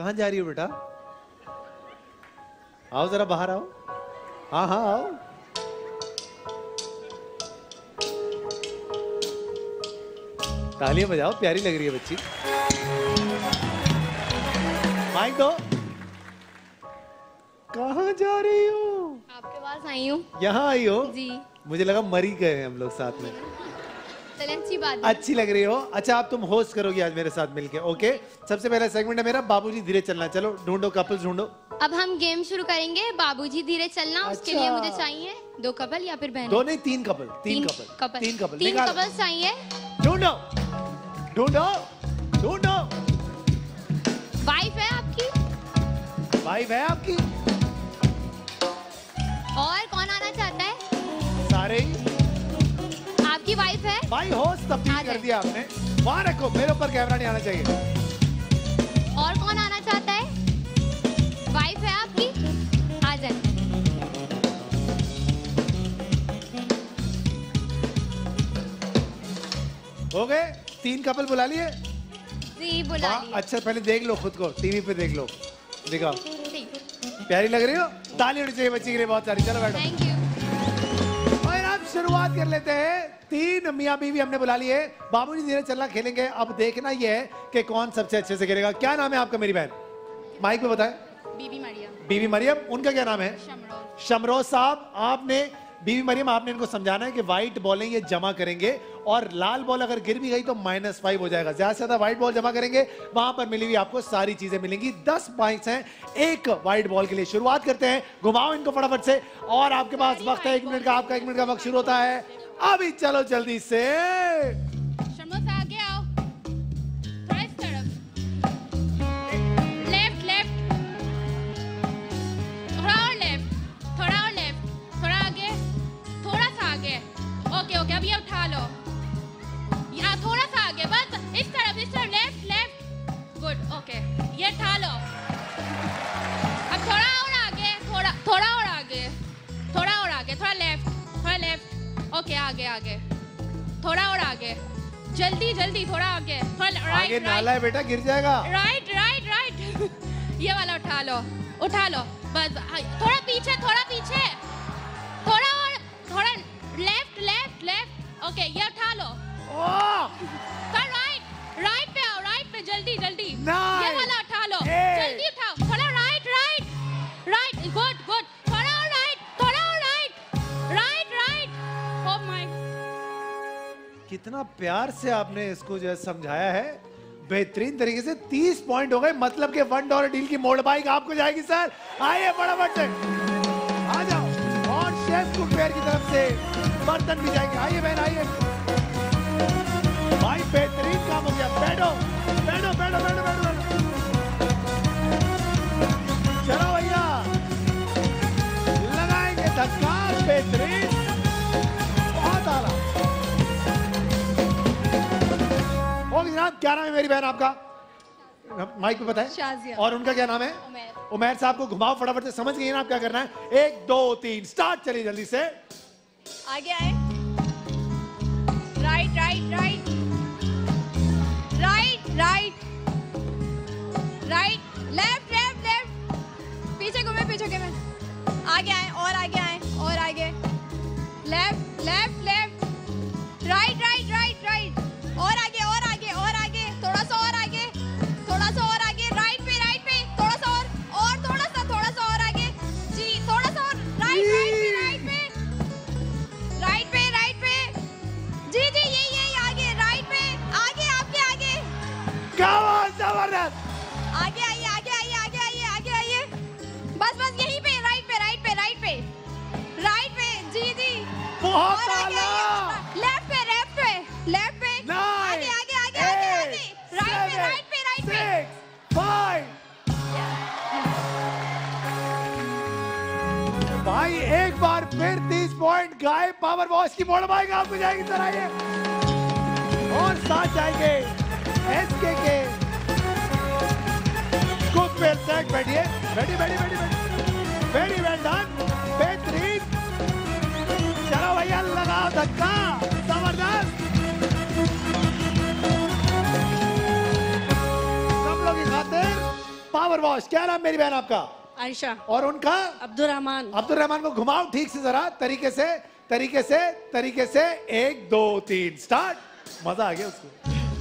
कहाँ जा रही हो बेटा? आओ जरा बाहर आओ। हाँ हाँ आओ। तालियां बजाओ, प्यारी लग रही है बच्ची। माइक दो। कहाँ जा रही हो? आपके पास आई हूँ। यहाँ आई हो? जी। मुझे लगा मरी गए हम लोग साथ में। चले अच्छी बात है। अच्छी लग रही हो। अच्छा आप तुम होस्ट करोगी आज मेरे साथ मिलके, ओके? सबसे पहला सेगमेंट है मेरा बाबूजी धीरे चलना। चलो ढूंढो कपल्स ढूंढो। अब हम गेम शुरू करेंगे बाबूजी धीरे चलना। उसके लिए मुझे चाहिए 2 कपल या फिर बहन? 2 नहीं 3 कपल। 3 कपल चाहिए। ढूंढो ढूंढो ढूंढो। वाइफ है आपकी? वाइफ है आपकी? और कौन आना चाहता है? सारे ही। आपकी वाइफ है? भाई होस्ट तब्दील कर दिया आपने। वहां रखो, मेरे ऊपर कैमरा नहीं आना चाहिए। और कौन आना चाहता है? वाइफ है आपकी? आ जाए। हो गए 3 कपल बुला लिए? जी बुला लिए। अच्छा पहले देख लो खुद को, टीवी पे देख लो। दिखाओ। प्यारी लग रही हो? ताली होनी चाहिए बच्ची के लिए बहुत सारी। चलो बैठो। Thank you. और अब शुरुआत कर लेते हैं। 3 मियाँ बीवी हमने बुला लिए। बाबूजी धीरे चलना खेलेंगे। अब देखना ये है कि कौन सबसे अच्छे से खेलेगा। क्या नाम है आपका मेरी बहन? माइक पे बताएं। बीबी मरियम। बीबी मरियम। उनका क्या नाम है? शमरोज साहब। आपने बीबी मरियम आपने इनको समझाना है कि व्हाइट बॉलें ये जमा करेंगे और लाल बॉल अगर गिर भी गई तो -5 हो जाएगा। ज्यादा से ज्यादा व्हाइट बॉल जमा करेंगे, वहां पर मिली हुई आपको सारी चीजें मिलेंगी। 10 पॉइंट्स हैं एक व्हाइट बॉल के लिए। शुरुआत करते हैं। घुमाओ इनको फटाफट से। और आपके पास वक्त है 1 मिनट का। आपका 1 मिनट का वक्त शुरू होता है अभी। चलो जल्दी से। आगे आओ। थोड़ा इस तरफ। Left left. थोड़ा और लेफ्ट। थोड़ा और लेफ्ट। थोड़ा आगे। थोड़ा सा आगे। ओके ओके अब ये उठा लो। यहाँ थोड़ा सा आगे। बस इस तरफ लेफ्ट लेफ्ट। गुड ओके ये उठा लो। अब थोड़ा और आगे। थोड़ा और आगे। थोड़ा और आगे। थोड़ा लेफ्ट। ओके आगे आगे। थोड़ा और आगे। जल्दी जल्दी थोड़ा आगे। थोड़ा राइट। आगे नाला है बेटा, गिर जाएगा। Right right right. ये वाला उठा लो बस। थोड़ा पीछे थोड़ा और थोड़ा लेफ्ट। ओके ये उठा लो। राइट पे जल्दी जल्दी। ये वाला उठा लो। जल्दी उठाओ। थोड़ा राइट गुड थोड़ा और राइट ओह माय। कितना प्यार से आपने इसको जो है समझाया है, बेहतरीन तरीके से। 30 पॉइंट हो गए। मतलब कि $1 डील की मोड़ बाइक आपको जाएगी सर। आइए फटाफट से आ जाओ। और शेफ कुकवेयर की तरफ से बर्तन भी जाएंगे। आइए बहन आइए। भाई बेहतरीन काम हो गया। बैठो। चलो भैया लगाएंगे धक्का। बेहतरीन, बहुत आला। जनाब क्या नाम है मेरी बहन आपका? माइक पे बताएं। शाजिया। और उनका क्या नाम है? उमैर साहब को घुमाओ फटाफट से। समझ गए ना आप क्या करना है? 1 2 3 स्टार्ट। चलिए जल्दी से आगे आए। राइट लेफ्ट पीछे घूमे आगे आए और आगे लेफ्ट राइट और आगे थोड़ा सा और आगे राइट पे थोड़ा सा और आगे जी थोड़ा सा और राइट पे जी यही आगे राइट पे आगे आपके आगे। क्या बात, जबरदस्त। आगे आइए बस यहीं पे राइट पे जी बहुत आला। लेफ्ट पे आगे राइट पे 6 5। भाई एक बार फिर 30 पॉइंट गाय पावर वॉश की मोड़ बाइक आपको जाएगी सर। आइए और साथ जाएंगे एसके के कुकवेयर सेट। बैठिए वेरी वेल डन। बेहतरीन। चलो भैया लगाओ धक्का। जबरदस्त। सब लोग की खातिर पावर सुपर वॉच। क्या नाम मेरी बहन आपका? आयशा। और उनका? अब्दुल रहमान को घुमाओ ठीक से जरा, तरीके से तरीके से तरीके से। 1 2 3 स्टार्ट। मजा आ गया उसको।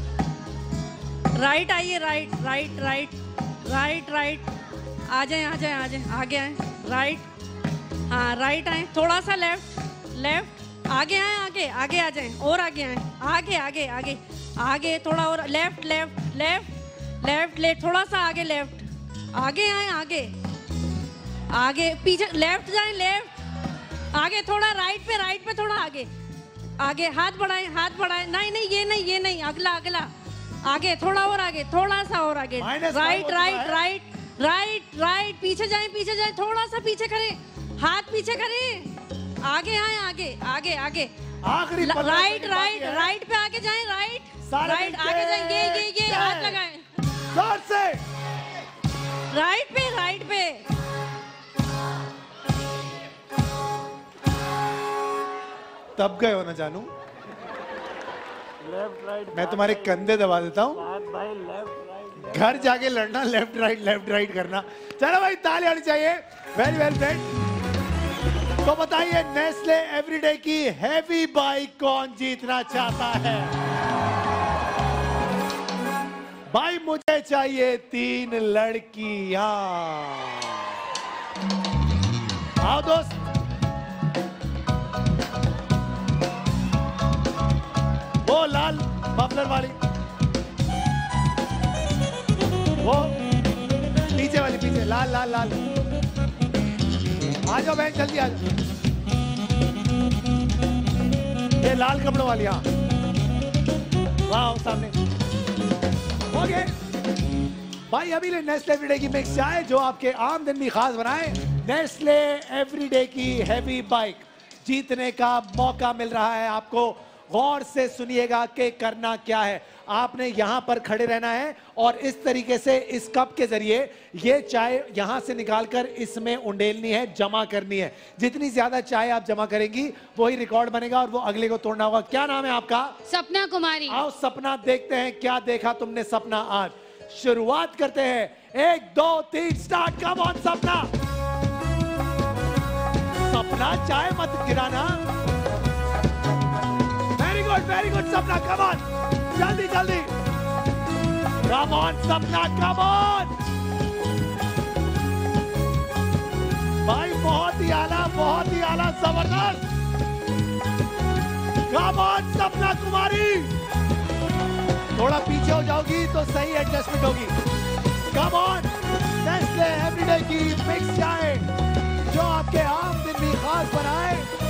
राइट आइए, right right right right right. आ जाए आ जाए आ जाए, आगे आए। राइट, हाँ राइट आए। थोड़ा सा लेफ्ट लेफ्ट। आगे आए, आगे आगे आ जाए, और आगे आए। आगे आगे आगे आगे, थोड़ा और left left left left left. थोड़ा सा आगे लेफ्ट। आगे आए, आगे आगे। पीछे लेफ्ट जाए, लेफ्ट। आगे थोड़ा राइट पे थोड़ा आगे आगे। हाथ बढ़ाएं, हाथ बढ़ाएं। नहीं नहीं, ये नहीं ये नहीं, अगला अगला। आगे थोड़ा और आगे, थोड़ा सा और आगे। Right right right right right. पीछे जाए, थोड़ा सा पीछे करें, हाथ पीछे करें। आगे आए, आगे आगे आगे। आखिरी राइट राइट राइट पे आगे जाए, राइट राइट आगे जाए। ये हाथ लगाएं जोर से। राइट पे राइट पे। तब गए हो ना जानू। Left right. मैं तुम्हारे कंधे दबा देता हूँ। भाई लेफ्ट राइट। घर जाके लड़ना, लेफ्ट राइट करना। चलो भाई, ताली आनी चाहिए। Very well friend. तो बताइए, नेस्ले एवरीडे की हैवी बाइक कौन जीतना चाहता है? भाई मुझे चाहिए 3 लड़कियां। आओ दोस्त। वो लाल मफलर वाली, वो पीछे वाली, पीछे लाल लाल लाल। आ जाओ बहन, जल्दी आ जाओ। ये लाल कपड़ों वाली, हाँ वाह सामने। ओके भाई, अभी ले नेस्ले एवरीडे की मिक्स चाय जो आपके आम दिन भी खास बनाए। नेस्ले एवरीडे की हैवी बाइक जीतने का मौका मिल रहा है आपको। गौर से सुनिएगा कि करना क्या है। आपने यहां पर खड़े रहना है और इस तरीके से इस कप के जरिए ये चाय यहां से निकालकर इसमें उंडेलनी है, जमा करनी है। जितनी ज्यादा चाय आप जमा करेंगी वही रिकॉर्ड बनेगा और वो अगले को तोड़ना होगा। क्या नाम है आपका? सपना कुमारी। आओ सपना, देखते हैं क्या देखा तुमने सपना आज। शुरुआत करते हैं। 1 2 3 स्टार्ट। कम ऑन सपना। सपना चाय मत गिराना। वेरी गुड सपना, कम ऑन, जल्दी जल्दी। कम ऑन सपना, कम ऑन। भाई बहुत ही आला, जबरदस्त। Come on Sapna Kumari. थोड़ा पीछे हो जाओगी तो सही एडजस्टमेंट होगी। Come on. नेस्ले एवरीडे की मिक्स चाय जो आपके आम दिन भी खास बनाए।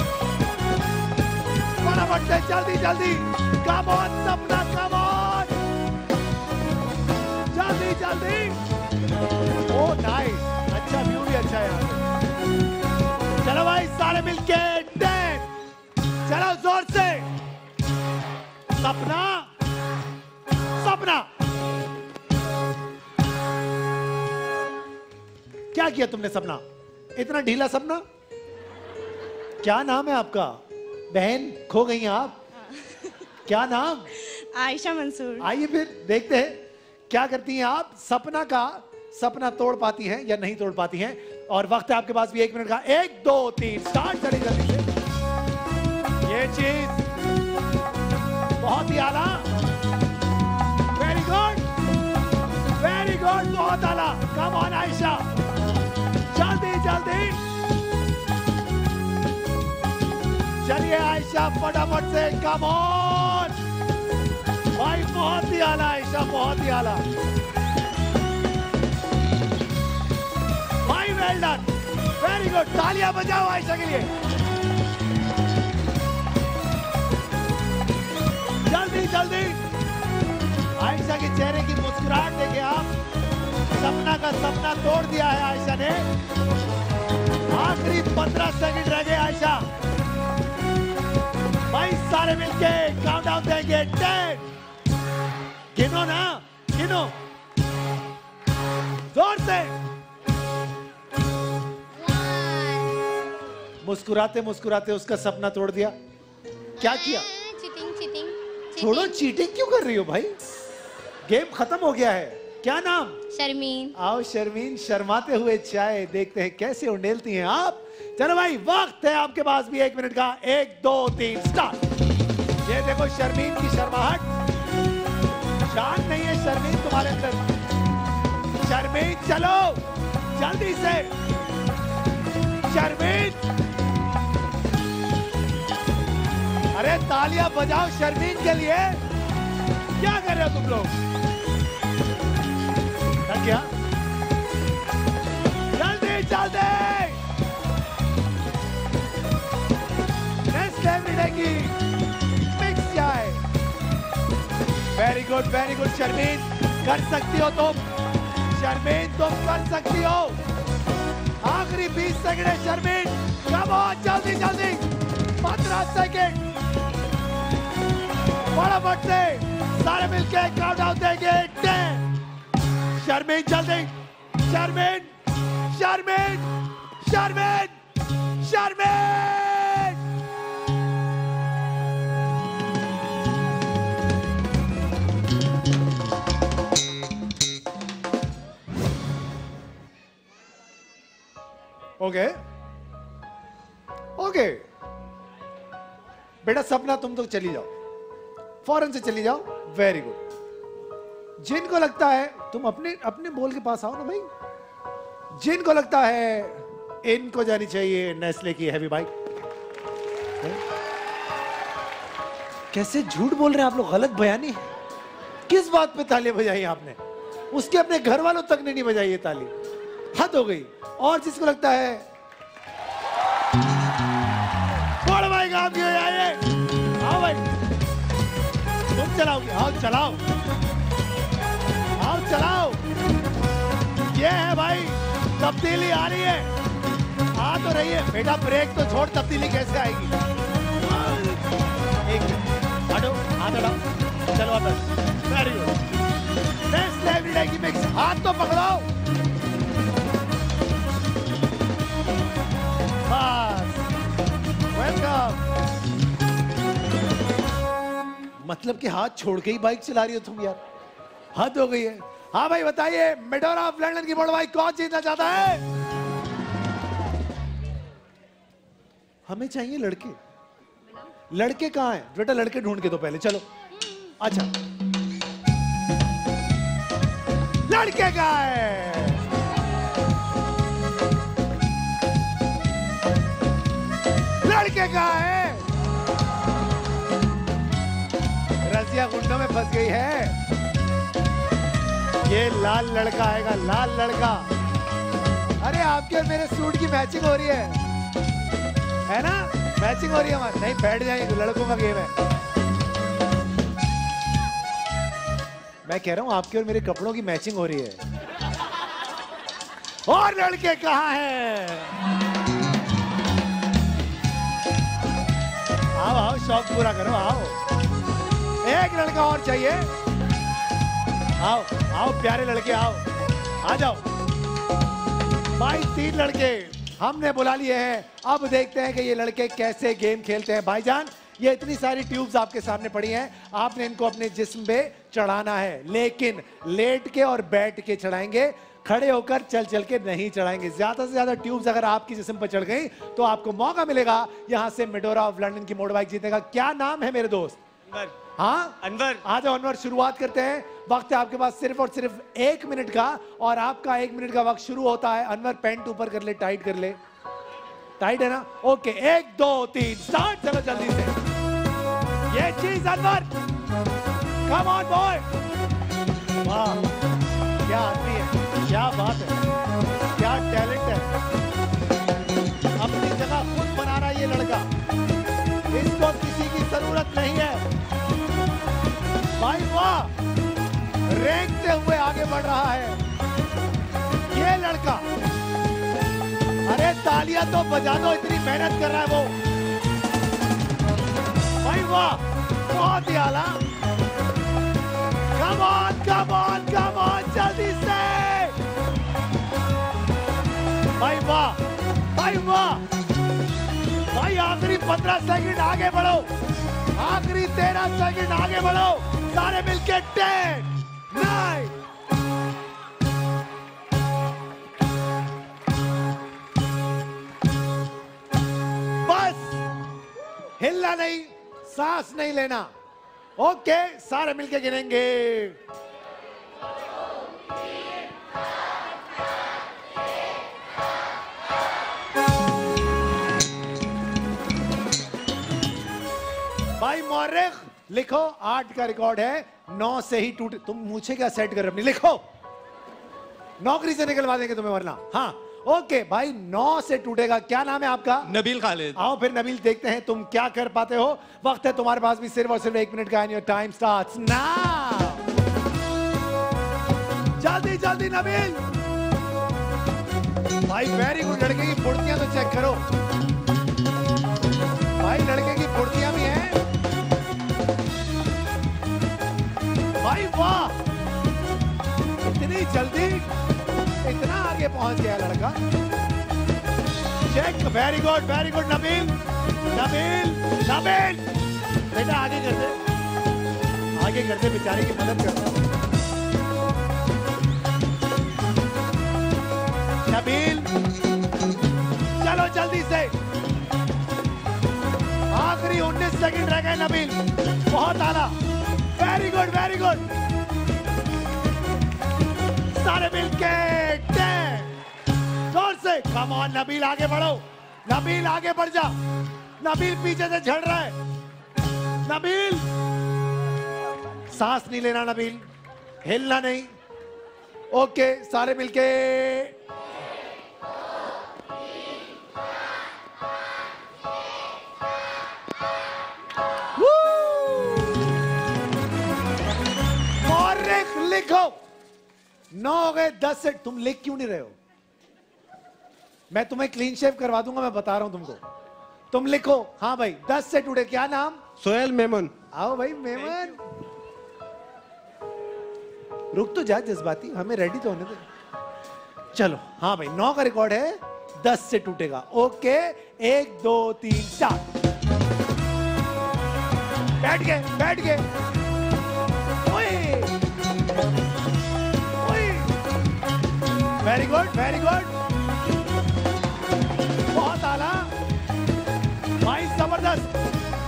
फटाफट से, जल्दी जल्दी। कम ऑन सपना, कम ऑन, जल्दी जल्दी। ओ नाइस, अच्छा व्यू भी अच्छा है। चलो भाई सारे मिलके 10। चलो जोर से। सपना सपना, क्या किया तुमने सपना? इतना ढीला सपना। क्या नाम है आपका? बहन खो गई हैं आप। क्या नाम? आयशा मंसूर। आइए फिर देखते हैं क्या करती हैं आप। सपना तोड़ पाती हैं या नहीं तोड़ पाती हैं? और वक्त है आपके पास भी 1 मिनट का। 1 2 3 स्टार्ट। चलिए जल्दी से। ये चीज बहुत ही आला। वेरी गुड, बहुत आला। कम ऑन आयशा, जल्दी जल्दी। चलिए आयशा फटाफट से। कम ऑन भाई, बहुत ही आला आयशा, बहुत ही आला भाई। Well done, very good. तालियां बजाओ आयशा के लिए। जल्दी जल्दी। आयशा के चेहरे की मुस्कुराहट देखिए आप। सपना का सपना तोड़ दिया है आयशा ने। आखिरी 15 सेकंड रह गए आयशा। भाई सारे मिलके काउंटडाउन देंगे। 10। गिनो ना, गिनो जोर से। मुस्कुराते मुस्कुराते उसका सपना तोड़ दिया। क्या किया? चीटिंग। छोड़ो, चीटिंग क्यों कर रही हो भाई? गेम खत्म हो गया है। क्या नाम? शर्मीन। आओ शर्मीन, शर्माते हुए चाय देखते हैं कैसे उंडेलती हैं आप। चलो भाई, वक्त है आपके पास भी 1 मिनट का। 1 2 3 स्टार्ट। ये देखो शर्मीन की शर्माहट, शान नहीं है शर्मीन तुम्हारे अंदर। शर्मीन चलो जल्दी से, शर्मीन। अरे तालियां बजाओ शर्मीन के लिए। क्या कर रहे हो तुम लोग? क्या जल्दी जल्दी नेक्स्ट एवरीडे की मिक्स चाय। वेरी गुड शर्मीन, कर सकती हो तुम। शर्मीन तुम कर सकती हो। आखिरी 20 सेकंड है शर्मीन, कम ऑन जल्दी जल्दी। 15 सेकंड, फटाफट से सारे मिलके काउंटडाउन देंगे। 10। शर्मीन जल्दी, शर्मीन शर्मीन शर्मीन शर्मीन। ओके ओके बेटा, सपना तुम तो चली जाओ, फौरन से चली जाओ। Very good. जिनको लगता है तुम अपने बॉल के पास आओ ना भाई। जिनको लगता है इनको जानी चाहिए नेस्ले की हैवी बाइक। कैसे झूठ बोल रहे हैं आप लोग, गलत बयानी। किस बात पे ताली बजाई आपने? उसके अपने घर वालों तक ने नहीं बजाई ये ताली, हद हो गई। और जिसको लगता है बड़ बाइक आपकी हो जाए, आओ भाई तुम चलाओगे, आओ चलाओ, आओ चलाओ। ये है भाई, तब्दीली आ रही है, आ तो रही है बेटा। ब्रेक तो छोड़, तब्दीली कैसे आएगी? एक हटो, हाथ हटाओ, चलो वापस। Very good. नेक्स्ट एवरीडे की मिक्स, हाथ तो पकड़ाओ बस। वेलकम। मतलब कि हाथ छोड़ के ही बाइक चला रही हो तुम यार, हद हो गई है। हाँ भाई बताइए, मेडोरा ऑफ लंदन की बड़ बाइक कौन जीतना चाहता है? हमें चाहिए लड़के। लड़के कहाँ हैं बेटा? लड़के ढूंढ के दो पहले, चलो। अच्छा, लड़के कहाँ हैं? लड़के कहाँ हैं? रसिया गुंडों में फंस गई है। ये लाल लड़का आएगा, लाल लड़का। अरे आपके और मेरे सूट की मैचिंग हो रही है ना? मैचिंग हो रही है हमारी। नहीं, बैठ जाएंगे, लड़कों का गेम है। मैं कह रहा हूं आपके और मेरे कपड़ों की मैचिंग हो रही है। और लड़के कहाँ हैं? आओ आओ, शौक पूरा करो, आओ। एक लड़का और चाहिए। आओ आओ प्यारे लड़के, आओ, आ जाओ भाई। 3 लड़के हमने बुला लिए हैं। अब देखते हैं कि ये लड़के कैसे गेम खेलते हैं। भाईजान, ये इतनी सारी ट्यूब्स आपके सामने पड़ी हैं, आपने इनको अपने जिस्म पे चढ़ाना है, लेकिन लेट के और बैठ के चढ़ाएंगे, खड़े होकर चल चल के नहीं चढ़ाएंगे। ज्यादा से ज्यादा ट्यूब्स अगर आपकी जिस्म पर चढ़ गई तो आपको मौका मिलेगा यहां से मेडोरा ऑफ लंदन की मोटर बाइक जीतने का। क्या नाम है मेरे दोस्त? हाँ अनवर। आ जाओ अनवर, शुरुआत करते हैं। वक्त है आपके पास सिर्फ और सिर्फ 1 मिनट का, और आपका 1 मिनट का वक्त शुरू होता है। अनवर पैंट ऊपर कर ले, टाइट कर ले। टाइट है ना? Okay, 1 2 3 start. चलो जल्दी से ये चीज अनवर, कम ऑन बॉय। वाह क्या आदमी है, क्या बात है, क्या टैलेंट है। अपनी जगह खुद बना रहा है ये लड़का, इसको किसी की जरूरत नहीं है भाई। वाह, रेंगते हुए आगे बढ़ रहा है ये लड़का। अरे तालियां तो बजा दो, इतनी मेहनत कर रहा है वो भाई। वाह, बहुत ही आला। Come on come on come on, जल्दी से भाई। वाह भाई वाह भाई। आखिरी 15 सेकंड आगे बढ़ो, आखिरी 13 सेकंड आगे बढ़ो, सारे मिलके 10 9 हिलना नहीं, सांस नहीं लेना। ओके, सारे मिलके गिनेंगे। भाई मौर्रिख लिखो, 8 का रिकॉर्ड है, 9 से ही टूटे। तुम मुझे क्या सेट कर रहे अपनी? लिखो, नौकरी से निकलवा देंगे तुम्हें वरना। हाँ ओके भाई, 9 से टूटेगा। क्या नाम है आपका? नबील खालिद। आओ फिर नबील, देखते हैं तुम क्या कर पाते हो। वक्त है तुम्हारे पास भी सिर्फ और सिर्फ 1 मिनट का। And your time starts now. जल्दी जल्दी नबील। भाई वेरी गुड। लड़के की फुर्तियां तो चेक करो भाई, लड़के की फुर्तियां भी हैं भाई। वाह, इतनी जल्दी इतना आगे पहुंच गया लड़का। Check, very good Nabeel. Nabeel Nabeel बेटा आगे कर दे, आगे कर दे, बेचारे की मदद कर दे। नबील चलो जल्दी से, आखिरी 19 सेकंड रह गए नबील। बहुत आला, वेरी गुड। सारे मिलके 10 जोर से। कम ऑन नबील, आगे बढ़ो। नबील आगे बढ़ जा। नबील पीछे से झड़ रहा है। नबील सांस नहीं लेना नबील, हिलना नहीं। ओके, सारे मिलके लिखो। 9 हो गए, 10 से। तुम लिख क्यों नहीं रहे हो? मैं तुम्हें क्लीन शेव करवा दूंगा, मैं बता रहा हूं तुमको। तुम लिखो। हाँ भाई, 10 से टूटे। क्या नाम? सोहेल मेमन। आओ भाई मेमन। रुक तो जा जज्बाती, हमें रेडी तो होने दे। चलो हाँ भाई, 9 का रिकॉर्ड है, 10 से टूटेगा। ओके, 1 2 3 4। बैठ गए। Very good. बहुत आला भाई, जबरदस्त।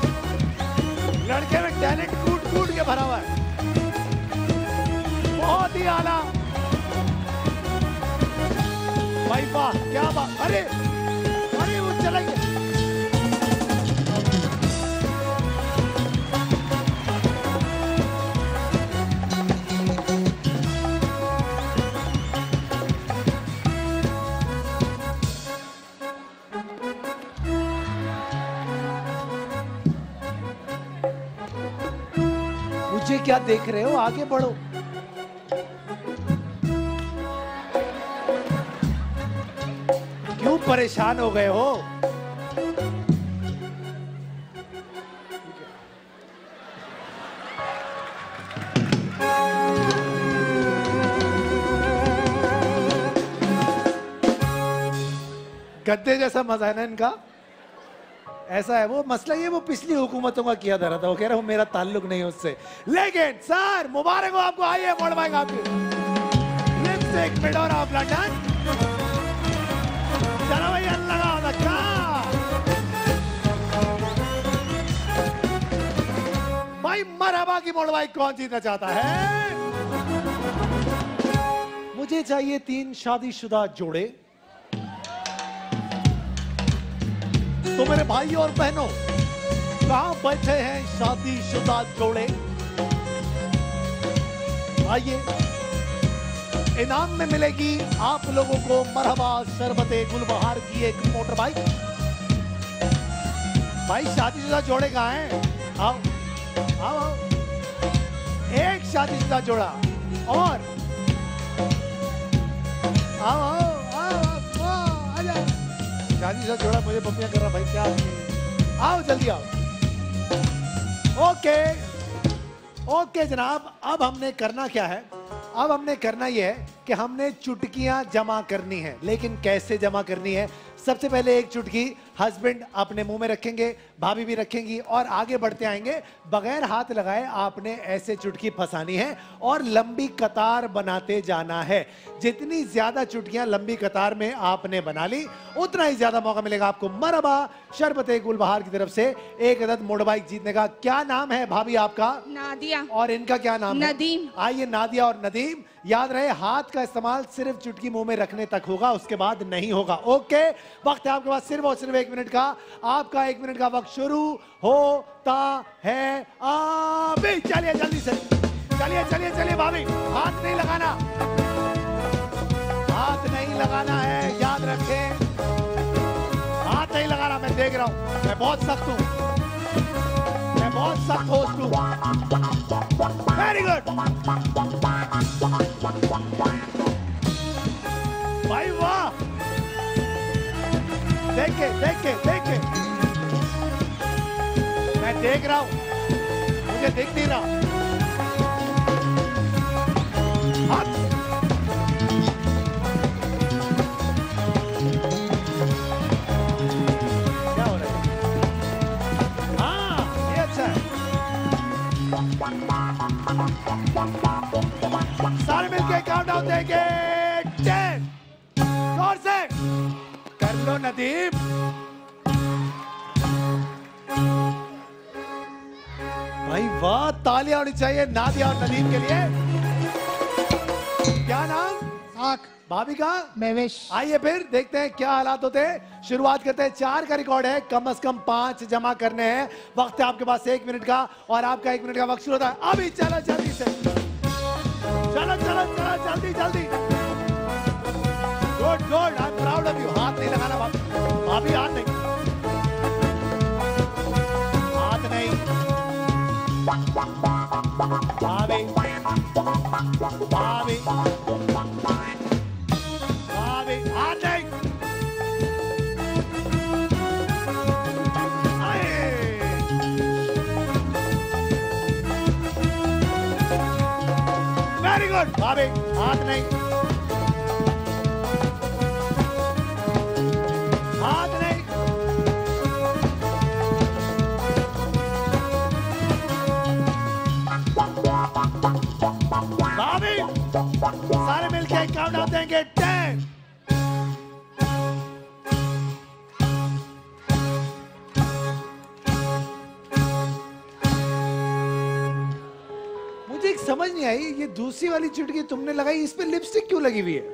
लड़के में टैलेंट कूट के भरा हुआ है। बहुत ही आला भाई, वाह क्या बात। अरे वो चला गया। मुझे क्या देख रहे हो? आगे बढ़ो। क्यों परेशान हो गए हो? गद्दे जैसा मजा है ना इनका। ऐसा है वो मसला, ये वो पिछली हुकूमतों का किया धरा था। वो कह रहा हूं मेरा ताल्लुक नहीं उससे। लेकिन सर मुबारक हो आपको। आइए मॉडल आपकी लिपस्टिक मेडोरा ऑफ लंदन। चलो भैया लगाओ धक्का। भाई मरहबा की मॉडल कौन जीतना चाहता है? मुझे चाहिए 3 शादीशुदा जोड़े। तो मेरे भाई और बहनों, कहां बैठे हैं शादीशुदा जोड़े? आइए, इनाम में मिलेगी आप लोगों को मरहबा शरबते गुलबहार की एक मोटर बाइक। भाई शादीशुदा जोड़े कहां हैं? आओ। एक शादीशुदा जोड़ा और आओ। शादीशुदा जोड़ा मुझे पपियां कर रहा भाई, क्या आओ जल्दी आओ। ओके जनाब, अब हमने करना क्या है? अब हमने करना यह है कि हमने चुटकियां जमा करनी है, लेकिन कैसे जमा करनी है? सबसे पहले एक चुटकी हस्बैंड अपने मुंह में रखेंगे, भाभी भी रखेंगी और आगे बढ़ते आएंगे। बगैर हाथ लगाए आपने ऐसे चुटकी फंसानी है और लंबी कतार बनाते जाना है। जितनी ज्यादा चुटकियां लंबी कतार में आपने बना ली, उतना ही ज्यादा मौका मिलेगा आपको मरहबा शरबत गुलबहार की तरफ से एक अदद मोटर बाइक जीतने का। क्या नाम है भाभी आपका? नादिया। और इनका क्या नाम है? नदीम। आइए नादिया और नदीम, याद रहे हाथ का इस्तेमाल सिर्फ चुटकी मुंह में रखने तक होगा, उसके बाद नहीं होगा। ओके, वक्त है आपके पास सिर्फ और सिर्फ 1 मिनट का। आपका 1 मिनट का वक्त शुरू होता है अभी। चलिए जल्दी से, चलिए चलिए चलिए भाभी, हाथ नहीं लगाना, हाथ नहीं लगाना है, याद रखें, हाथ नहीं लगाना। मैं देख रहा हूं, मैं बहुत सख्त हूं, मैं बहुत सख्त होस्ट हूं। वेरी गुड भाई, वाह, देख के मैं देख रहा हूं, मुझे दिख नहीं रहा। हाथ क्या हो रहा है? हाँ, ये अच्छा है। सारे मिलके काउंट डाउन देंगे। 10 जोर से कर लो नदीम। भाई वाह, तालियां होनी चाहिए नादिया और नदीम के लिए। क्या नाम? साख। भाभी का? महवेश। आइए फिर देखते हैं क्या हालात होते हैं। शुरुआत करते हैं। 4 का रिकॉर्ड है, कम से कम 5 जमा करने हैं। वक्त है आपके पास 1 मिनट का और आपका 1 मिनट का वक्त शुरू होता है अभी। चलो जल्दी से, चलो चलो चलो जल्दी जल्दी। Good good, I am proud of you. हाथ नहीं लगाना भाभी, भाभी हाथ नहीं, हाथ नहीं भाभी, भाभी भाभी, हाथ नहीं। वेरी गुड भाभी, हाथ नहीं, हाथ नहीं। भाभी सारे मिलके काउंट डाउन देंगे। 10 मुझे एक समझ नहीं आई, ये दूसरी वाली चुटकी तुमने लगाई, इस पे लिपस्टिक क्यों लगी हुई है?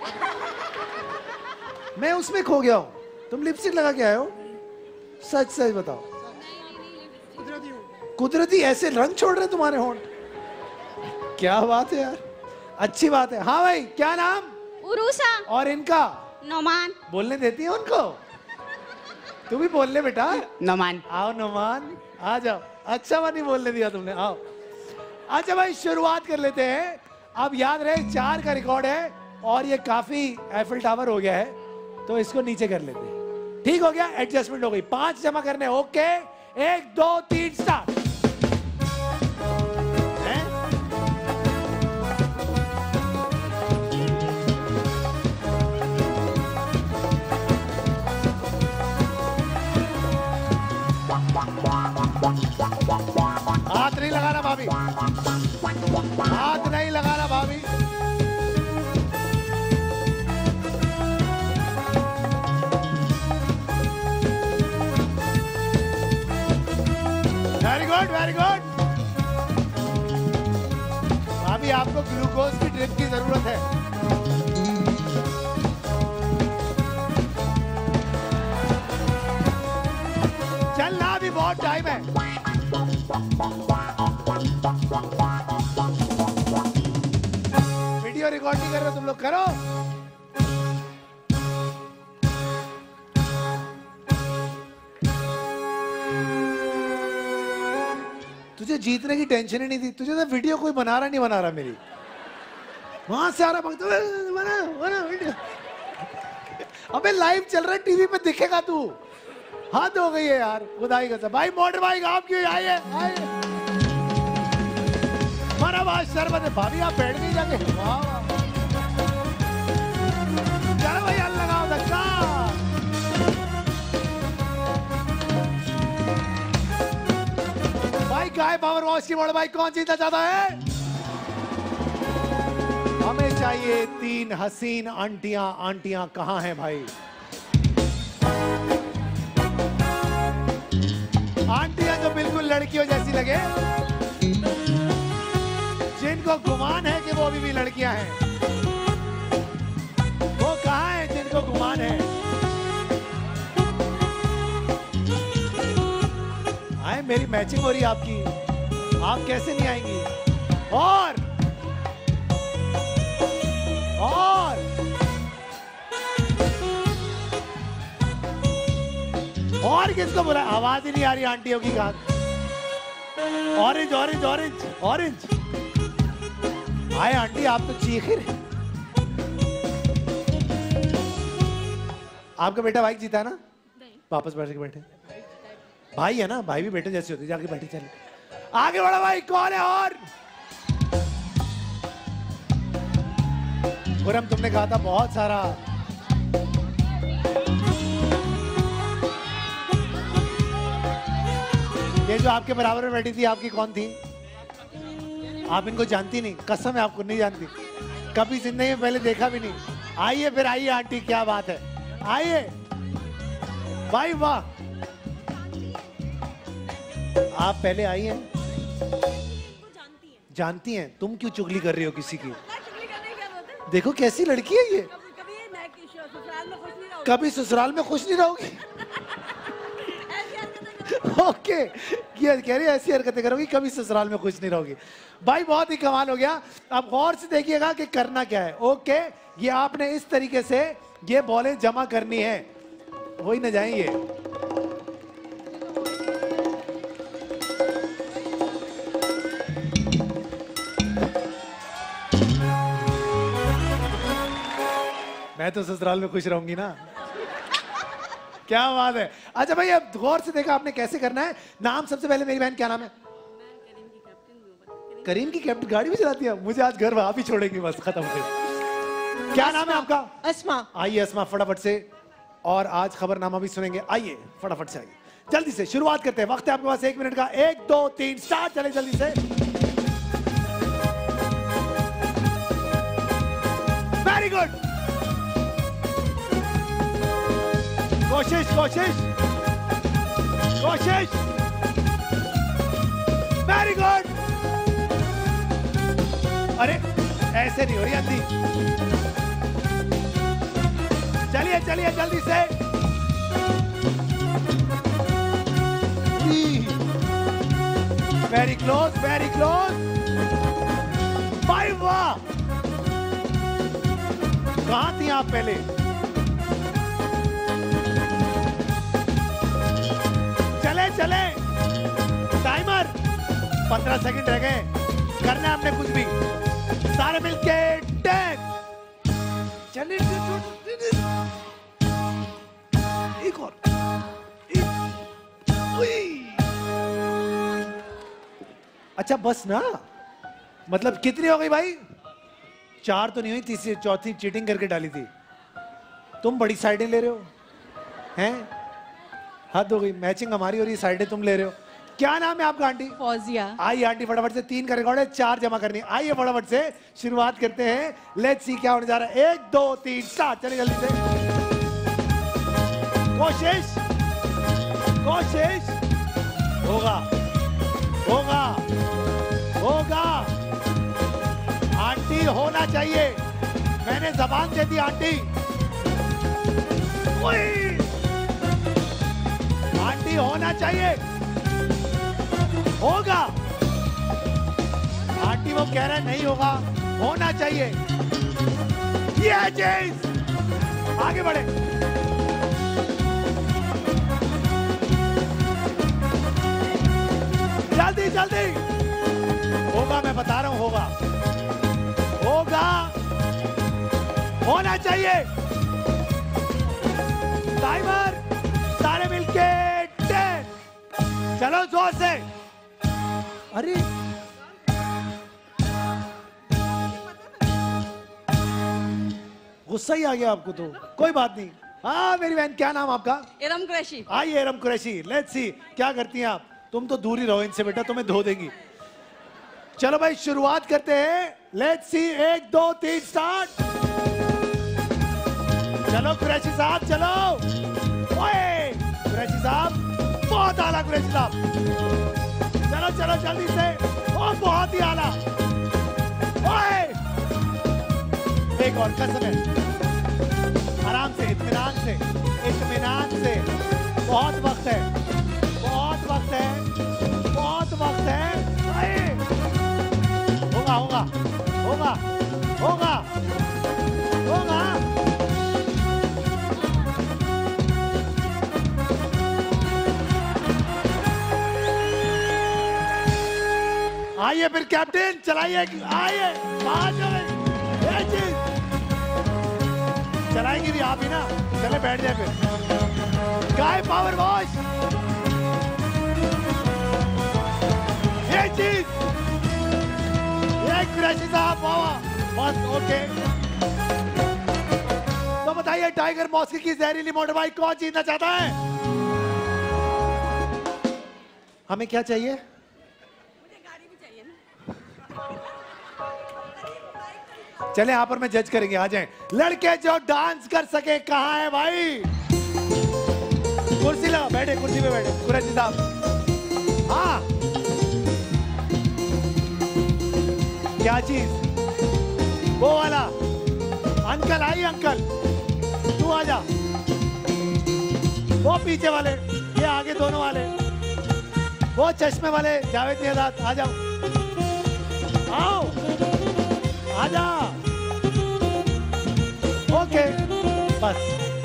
मैं उसमें खो गया हूं, तुम लिपस्टिक लगा के आए हो? सच सच बताओ। कुदरती ऐसे रंग छोड़ रहे तुम्हारे होंठ, क्या बात है यार, अच्छी बात है। हाँ भाई, क्या नाम? उरूसा। और इनका? नोमान। बोलने देती है उनको? तू भी बोल ले बेटा। नोमान। आओ नोमान, आ जाओ। अच्छा बात नहीं बोलने दिया तुमने, आओ। अच्छा भाई, शुरुआत कर लेते हैं। अब याद रहे 4 का रिकॉर्ड है और ये काफी एफिल टावर हो गया है, तो इसको नीचे कर लेते हैं। ठीक हो गया, एडजस्टमेंट हो गई। 5 जमा करने। Okay, 1 2 3 start. हाथ नहीं लगाना भाभी, हाथ नहीं लगाना भाभी। Very good very good. भाभी आपको ग्लूकोज की ड्रिप की जरूरत है। चलना, अभी बहुत टाइम है। वीडियो रिकॉर्ड नहीं कर रहे तुम लोग, करो। तुझे जीतने की टेंशन ही नहीं थी, तुझे तो वीडियो कोई बना रहा नहीं बना रहा। मेरी वहां से आ रहा बना बना वीडियो। अबे लाइव चल रहा है, टीवी पे दिखेगा तू। हद हो गई है यार, खुदाई कसम। भाई मोटर बाइक आप क्यों आइए, आइए। मरहबा शरबत। भाभी आप बैठ नहीं जाके? वाह वाह। है पावर वॉश की बड़े भाई, कौन जीतना चाहता है? हमें चाहिए 3 हसीन आंटियां। आंटियां कहां हैं भाई? आंटियां जो बिल्कुल लड़कियों जैसी लगे, जिनको गुमान है कि वो अभी भी लड़कियां हैं, वो कहां हैं जिनको गुमान है? आए, मेरी मैचिंग हो रही है आपकी, आप कैसे नहीं आएंगी? और किसको बोला? आवाज ही नहीं आ रही आंटियों की। कहां? Orange orange orange orange. आए आंटी, आप तो चीख ही रहे। आपका बेटा भाई जीता है ना? वापस बैठ के बैठे। भाई है ना, भाई भी बेटे जैसे होते। जाके बैठे, चले आगे बढ़ो भाई। कौन है? और पूरम, तुमने कहा था बहुत सारा। ये जो आपके बराबर में बैठी थी, आपकी कौन थी? आप इनको जानती नहीं? कसम है आपको नहीं जानती, कभी जिंदगी में पहले देखा भी नहीं। आइए फिर, आइए आंटी, क्या बात है, आइए भाई, वाह। आप पहले आई हैं? जानती हैं? तुम क्यों चुगली कर रही हो किसी की? देखो कैसी लड़की है ये। कभी ससुराल में खुश नहीं रहोगी। ओके, ये कह रही है ऐसी हरकतें करोगी, कभी ससुराल में खुश नहीं रहोगी। भाई बहुत ही कमाल हो गया। अब गौर से देखिएगा कि करना क्या है। ओके, ये आपने इस तरीके से ये बॉलें जमा करनी है, वही न जाएंगे। मैं तो ससुराल में खुश रहूंगी ना। क्या बात है। अच्छा भाई, अब गौर से देखा आपने कैसे करना है। नाम सबसे पहले, मेरी बहन क्या नाम है? करीम की कैप्टन गाड़ी भी चलाती है। मुझे आज घर आप ही छोड़ेंगी, बस खत्म हो गई। क्या नाम है आपका? अस्मा। आइए अस्मा, फटाफट से। और आज खबरनामा भी सुनेंगे। आइए फटाफट से आइए, जल्दी से शुरुआत करते हैं। वक्त है आपके पास 1 मिनट का। 1 2 3 स्टार्ट। चले जल्दी से। वेरी गुड, कोशिश कोशिश कोशिश। Very good. अरे ऐसे नहीं हो रही अंधी। चलिए चलिए जल्दी से। Very close, very close. भाई वाह, कहां थी आप पहले? चले चले, टाइमर 15 सेकंड रह गए। करना है आपने कुछ भी, सारे मिलके 10। चले, एक और, अच्छा बस ना। मतलब कितनी हो गई भाई? 4 तो नहीं हुई, तीसरी चौथी चीटिंग करके डाली थी। तुम बड़ी साइडें ले रहे हो हैं? हद हो गई। मैचिंग हमारी हो रही, साइडें तुम ले रहे हो। क्या नाम है आपका आंटी? फौजिया। आइए आंटी, फटाफट से 3 का रिकॉर्ड है, 4 जमा करनी। आइए फटाफट से शुरुआत करते हैं। लेट्स सी क्या होने जा रहा है। 1 2 3 स्टार्ट। चलिए जल्दी से। कोशिश कोशिश। होगा होगा होगा। आंटी होना चाहिए, मैंने जबान दे दी आंटी। आंटी होना चाहिए, होगा। आंटी वो कह रहा है नहीं होगा, होना चाहिए। ये चीज आगे बढ़े। जल्दी जल्दी। होगा, मैं बता रहा हूं, होगा होगा, होना चाहिए। टाइमर, सारे मिलके 10। चलो जोर से। अरे गुस्सा ही आ गया आपको तो, कोई बात नहीं। हाँ मेरी बहन, क्या नाम आपका? इरम कुरैशी। आइए इरम कुरैशी, लेट्स सी क्या करती हैं आप। तुम तो दूर ही रहो इनसे बेटा, तुम्हें धो देंगी। चलो भाई शुरुआत करते हैं, लेट्स सी। 1 2 3 स्टार्ट। चलो कुरैशी साहब चलो। ओए कुरैशी साहब, बहुत आला कुरैशी साहब। चलो चलो जल्दी से। ओ बहुत ही आला। ओए एक और कसम है, आराम से, इत्मीनान से, इत्मीनान से। बहुत वक्त है, बहुत वक्त है, बहुत वक्त है। आए। होगा होगा होगा होगा होगा। आइए फिर कैप्टन चलाइए, आइए ये चीज चलाएंगे भी आप ही ना। चले बैठ जाए फिर। गाय पावर वॉश, ये चीज, ये कुरैशी साहब बाबा बस ओके। तो बताइए टाइगर मॉस्की की जहरीली मोटर बाइक कौन जीतना चाहता है? हमें क्या चाहिए? मुझे गाड़ी भी चाहिए ना। चले यहाँ पर मैं जज करेंगे, आ जाएं। लड़के जो डांस कर सके कहाँ है भाई? कुर्सी लगा, बैठे कुर्सी पे बैठे कुरैशी साहब। हाँ क्या चीज? वो वाला अंकल, आइए अंकल, तू आ जा। वो पीछे वाले, ये आगे दोनों वाले, वो चश्मे वाले जावेद नियाज़, आ जाओ, आओ, आ जा। ओके बस।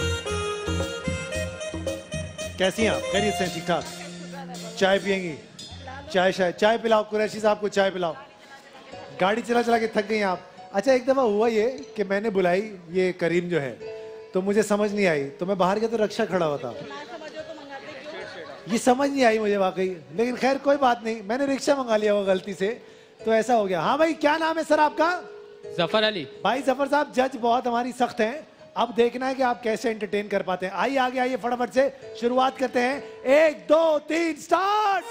कैसी हैं आप? खैरियत से? ठीक ठाक। चाय पियेंगी? चाय पिलाओ कुरैशी साहब को, चाय पिलाओ। गाड़ी चला चला के थक गई आप। अच्छा एक दफा हुआ ये कि मैंने बुलाई ये करीम जो है, तो मुझे समझ नहीं आई, तो मैं बाहर गया तो रक्षा खड़ा हुआ था। ये समझ नहीं आई मुझे वाकई, लेकिन खैर कोई बात नहीं, मैंने रिक्शा मंगा लिया वो गलती से, तो ऐसा हो गया। हाँ भाई क्या नाम है सर आपका? जफर अली। भाई जफर साहब, जज बहुत हमारी सख्त हैं, अब देखना है कि आप कैसे एंटरटेन कर पाते हैं। आइए आगे आइए, फटाफट से शुरुआत करते हैं। 1 2 3 स्टार्ट।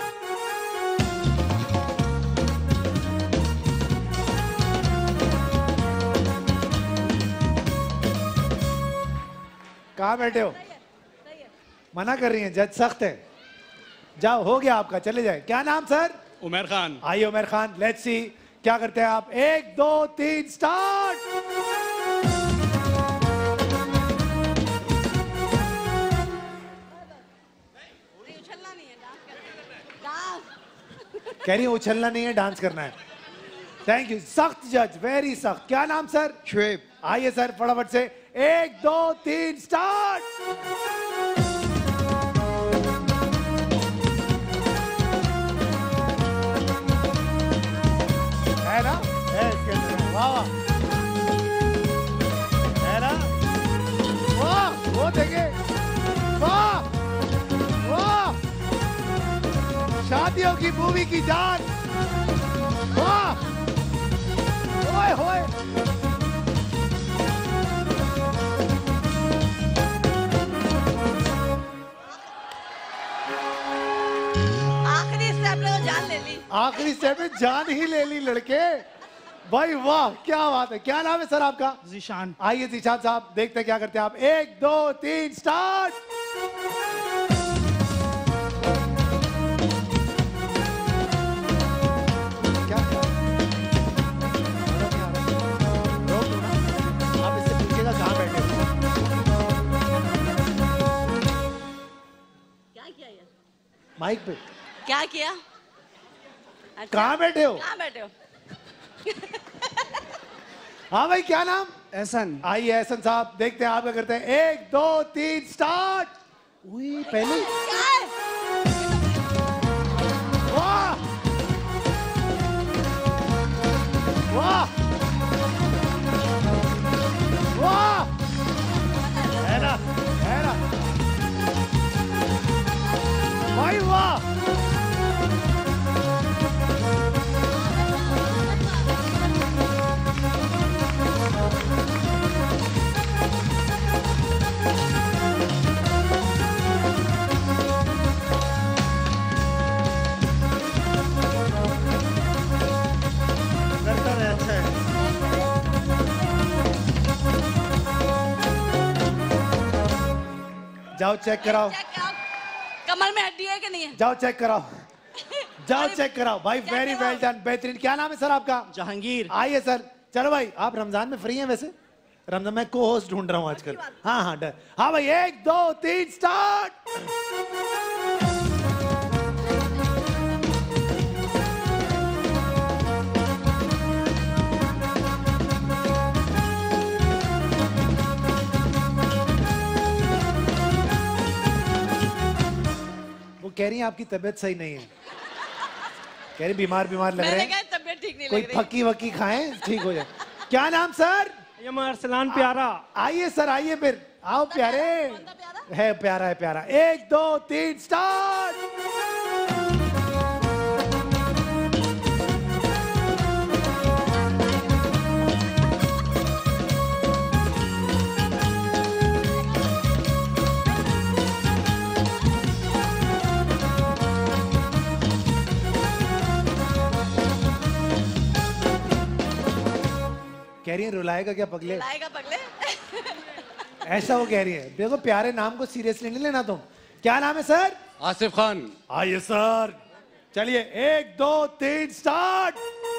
कहाँ बैठे हो? मना कर रही हैं, जज सख्त है। जाओ, हो गया आपका, चले जाए। क्या नाम सर? उमर खान। आइए उमर खान, लेट्स सी क्या करते हैं आप। 1 2 3 स्टार्ट। उछलना नहीं है, डांस कह रही है उछलना नहीं है, डांस करना है। थैंक यू, सख्त जज, वेरी सख्त। क्या नाम सर? शुएब। आइए सर फटाफट से। 1 2 3 स्टार्ट। है ना? है इसके अंदर, वाह है ना? वाह, वो देखे, वाह वाह, शादियों की मूवी की जान, वाह, ओए होए। आखिरी स्टेप में तो जान ले ली। आखिरी स्टेप में जान ही ले ली लड़के, भाई वाह क्या बात है। क्या नाम है सर आपका? जीशान। आइए जीशान साहब, देखते हैं क्या करते हैं आप। 1 2 3 स्टार्ट। क्या आप इससे पूछिएगा कहाँ बैठे हो? क्या किया ये? माइक पे क्या किया? कहाँ बैठे हो? कहाँ बैठे हो? हाँ भाई क्या नाम? एहसन। आइए एहसन साहब, देखते हैं आप क्या करते हैं। 1 2 3 स्टार्ट। पहले क्या है? वाह वाह वाह, है ना भाई, वाह। जाओ चेक कराओ, कमर में हड्डी है कि नहीं है? जाओ चेक कराओ, जाओ चेक कराओ भाई। वेरी वेल डन, बेहतरीन। क्या नाम है सर आपका? जहांगीर। आइए सर। चलो भाई, आप रमजान में फ्री हैं वैसे? रमजान में को होस्ट ढूंढ रहा हूँ आजकल। हाँ हाँ डन। हाँ भाई, 1 2 3 स्टार्ट। वो कह रही है आपकी तबीयत सही नहीं है, कह रही बीमार बीमार लग रहे हैं, तबीयत ठीक नहीं कोई लग रही। फकी वकी खाएं ठीक हो जाए। क्या नाम सर? ये अरसलान प्यारा। आइए सर, आइए फिर। आओ प्यारे है, प्यारा है प्यारा। 1 2 3 स्टार्ट। कह रही है रुलाएगा क्या पगले? लाएगा पगले। ऐसा वो कह रही है। देखो प्यारे नाम को सीरियसली नहीं लेना तुम। क्या नाम है सर? आसिफ खान। आइए सर। चलिए 1 2 3 स्टार्ट।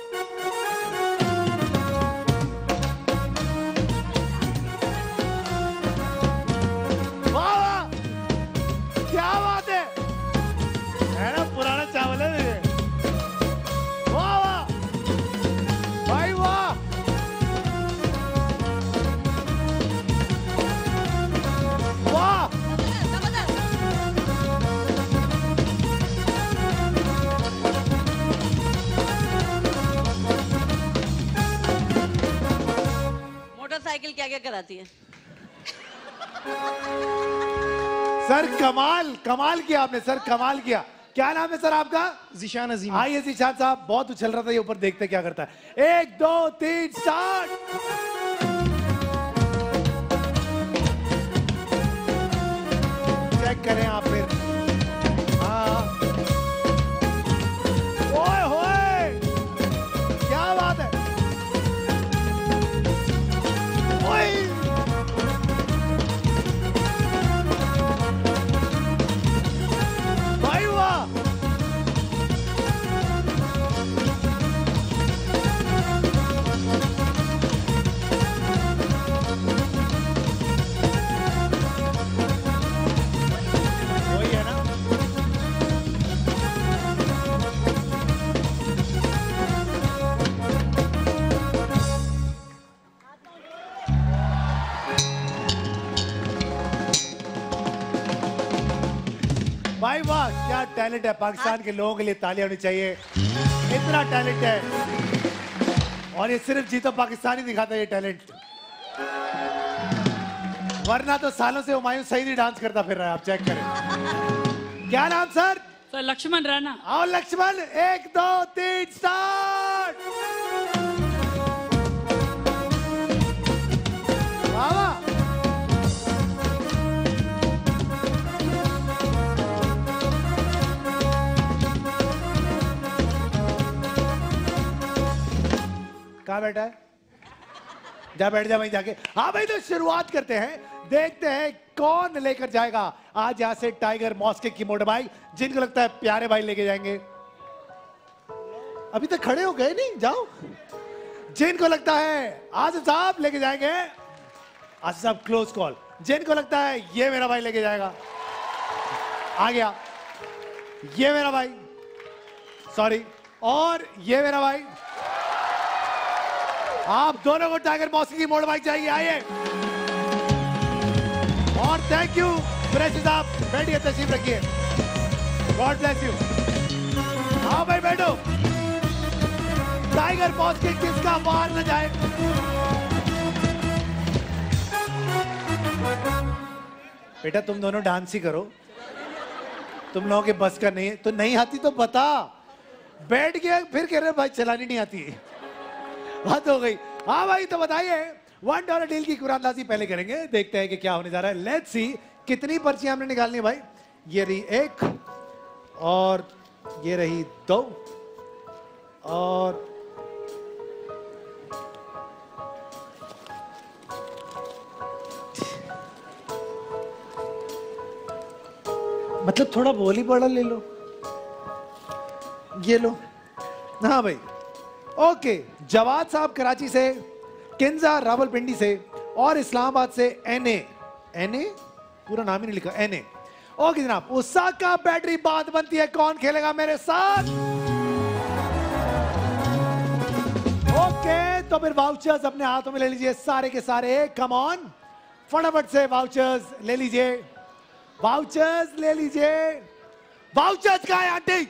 वाह, क्या बात है ना, पुराना चावल है ये। वाह वाह भाई वाह, वाह मोटरसाइकिल क्या क्या कराती है? सर कमाल, कमाल किया आपने सर, कमाल किया। क्या नाम है सर आपका? जिशान अजीम। आइए जिशान साहब, बहुत उछल रहा था ये, ऊपर देखते क्या करता है। 1 2 3 स्टार्ट। चेक करें आप फिर। हाँ, ओए होए, क्या बात है। ओए भाई वाह, वही है ना। भाई वाह, क्या टैलेंट है। पाकिस्तान के लोगों के लिए तालियां होनी चाहिए, इतना टैलेंट है। और ये सिर्फ जीतो पाकिस्तान ही दिखाता है ये टैलेंट, वरना तो सालों से हुमायूं सईद ही डांस करता फिर रहा है। आप चेक करें। क्या नाम सर? सर लक्ष्मण राणा। आओ लक्ष्मण। 1 2 3 स्टार्ट। वाह वाह, कहाँ बैठा है? जा बैठ जा वहीं जाके। हाँ भाई, तो शुरुआत करते हैं, देखते हैं कौन लेकर जाएगा आज यहाँ से टाइगर मॉस्के की मोटर बाइक। जिनको लगता है प्यारे भाई लेके जाएंगे, अभी तक खड़े हो गए नहीं, जाओ। जिनको लगता है आसिफ साहब लेके जाएंगे, आसिफ साहब क्लोज कॉल। जिनको लगता है ये मेरा भाई लेके जाएगा, आ गया ये मेरा भाई, सॉरी, और ये मेरा भाई। आप दोनों को टाइगर मॉस्के की मोटर बाइक चाहिए, आइए। और थैंक यू कुरैशी साहब, बैठिए, तशरीफ रखिए, गॉड ब्लेस यू। हाँ भाई बैठो। टाइगर मॉस्के किसका बाहर न जाए। बेटा तुम दोनों डांस ही करो, तुम लोगों के बस का नहीं है। तो नहीं आती तो बता, बैठ गया फिर कह रहे भाई चलानी नहीं आती है, बात हो गई। हाँ भाई, तो बताइए $1 डील की कुरानदाजी पहले करेंगे, देखते हैं कि क्या होने जा रहा है। लेट्स सी कितनी पर्चियां हमने निकालनी है भाई। ये रही 1 और ये रही 2 और मतलब थोड़ा बोली बड़ा ले लो, ये लो। हाँ भाई, ओके। जवाद साहब कराची से, किंजा रावलपिंडी से और इस्लामाबाद से एनए। एनए पूरा नाम ही नहीं लिखा, एनए। ओके जनाब, ओसाका बैटरी बात बनती है। कौन खेलेगा मेरे साथ? ओके, तो फिर वाउचर्स अपने हाथों में ले लीजिए सारे के सारे। कम ऑन, फटाफट से वाउचर्स ले लीजिए, वाउचर्स ले लीजिए। वाउचर्स कहाँ है आंटी?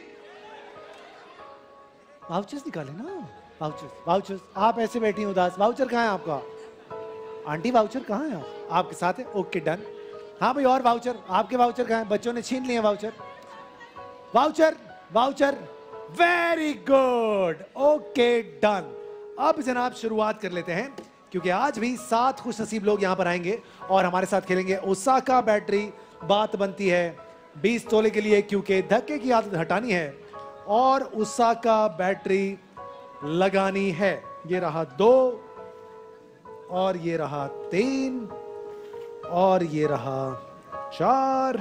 वाउचर्स निकाले ना, वाउचर्स। वाउचर्स, आप ऐसे बैठी हैं उदास, वाउचर कहाँ है आपका? आंटी वाउचर कहाँ है? आपके साथ है? Okay done. हाँ भाई, और वाउचर, आपके वाउचर कहाँ है? बच्चों ने छीन लिए voucher. Voucher, voucher, very good, okay done. अब जनाब शुरुआत कर लेते हैं, क्योंकि आज भी 7 खुश नसीब लोग यहां पर आएंगे और हमारे साथ खेलेंगे। ओसाका बैटरी बात बनती है 20 तोले के लिए, क्योंकि धक्के की आदत हटानी है और ओसाका बैटरी लगानी है। ये रहा 2 और ये रहा 3 और ये रहा 4,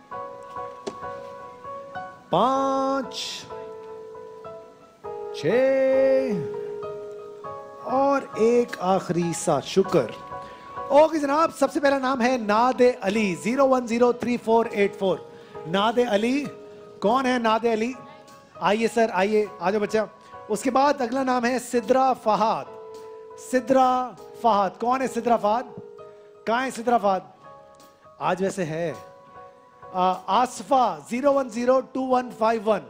5, 6 और एक आखिरी 7। शुक्र। ओके जनाब, सबसे पहला नाम है नादे अली, 0103484। नादे अली, कौन है नादे अली? आइए सर, आइए, आ जाओ बच्चा। उसके बाद अगला नाम है सिद्रा फहाद। सिद्रा फहाद, कौन है सिद्रा फहाद? कहाँ है सिद्रा फहाद? आज वैसे है। आसफा, 0102151।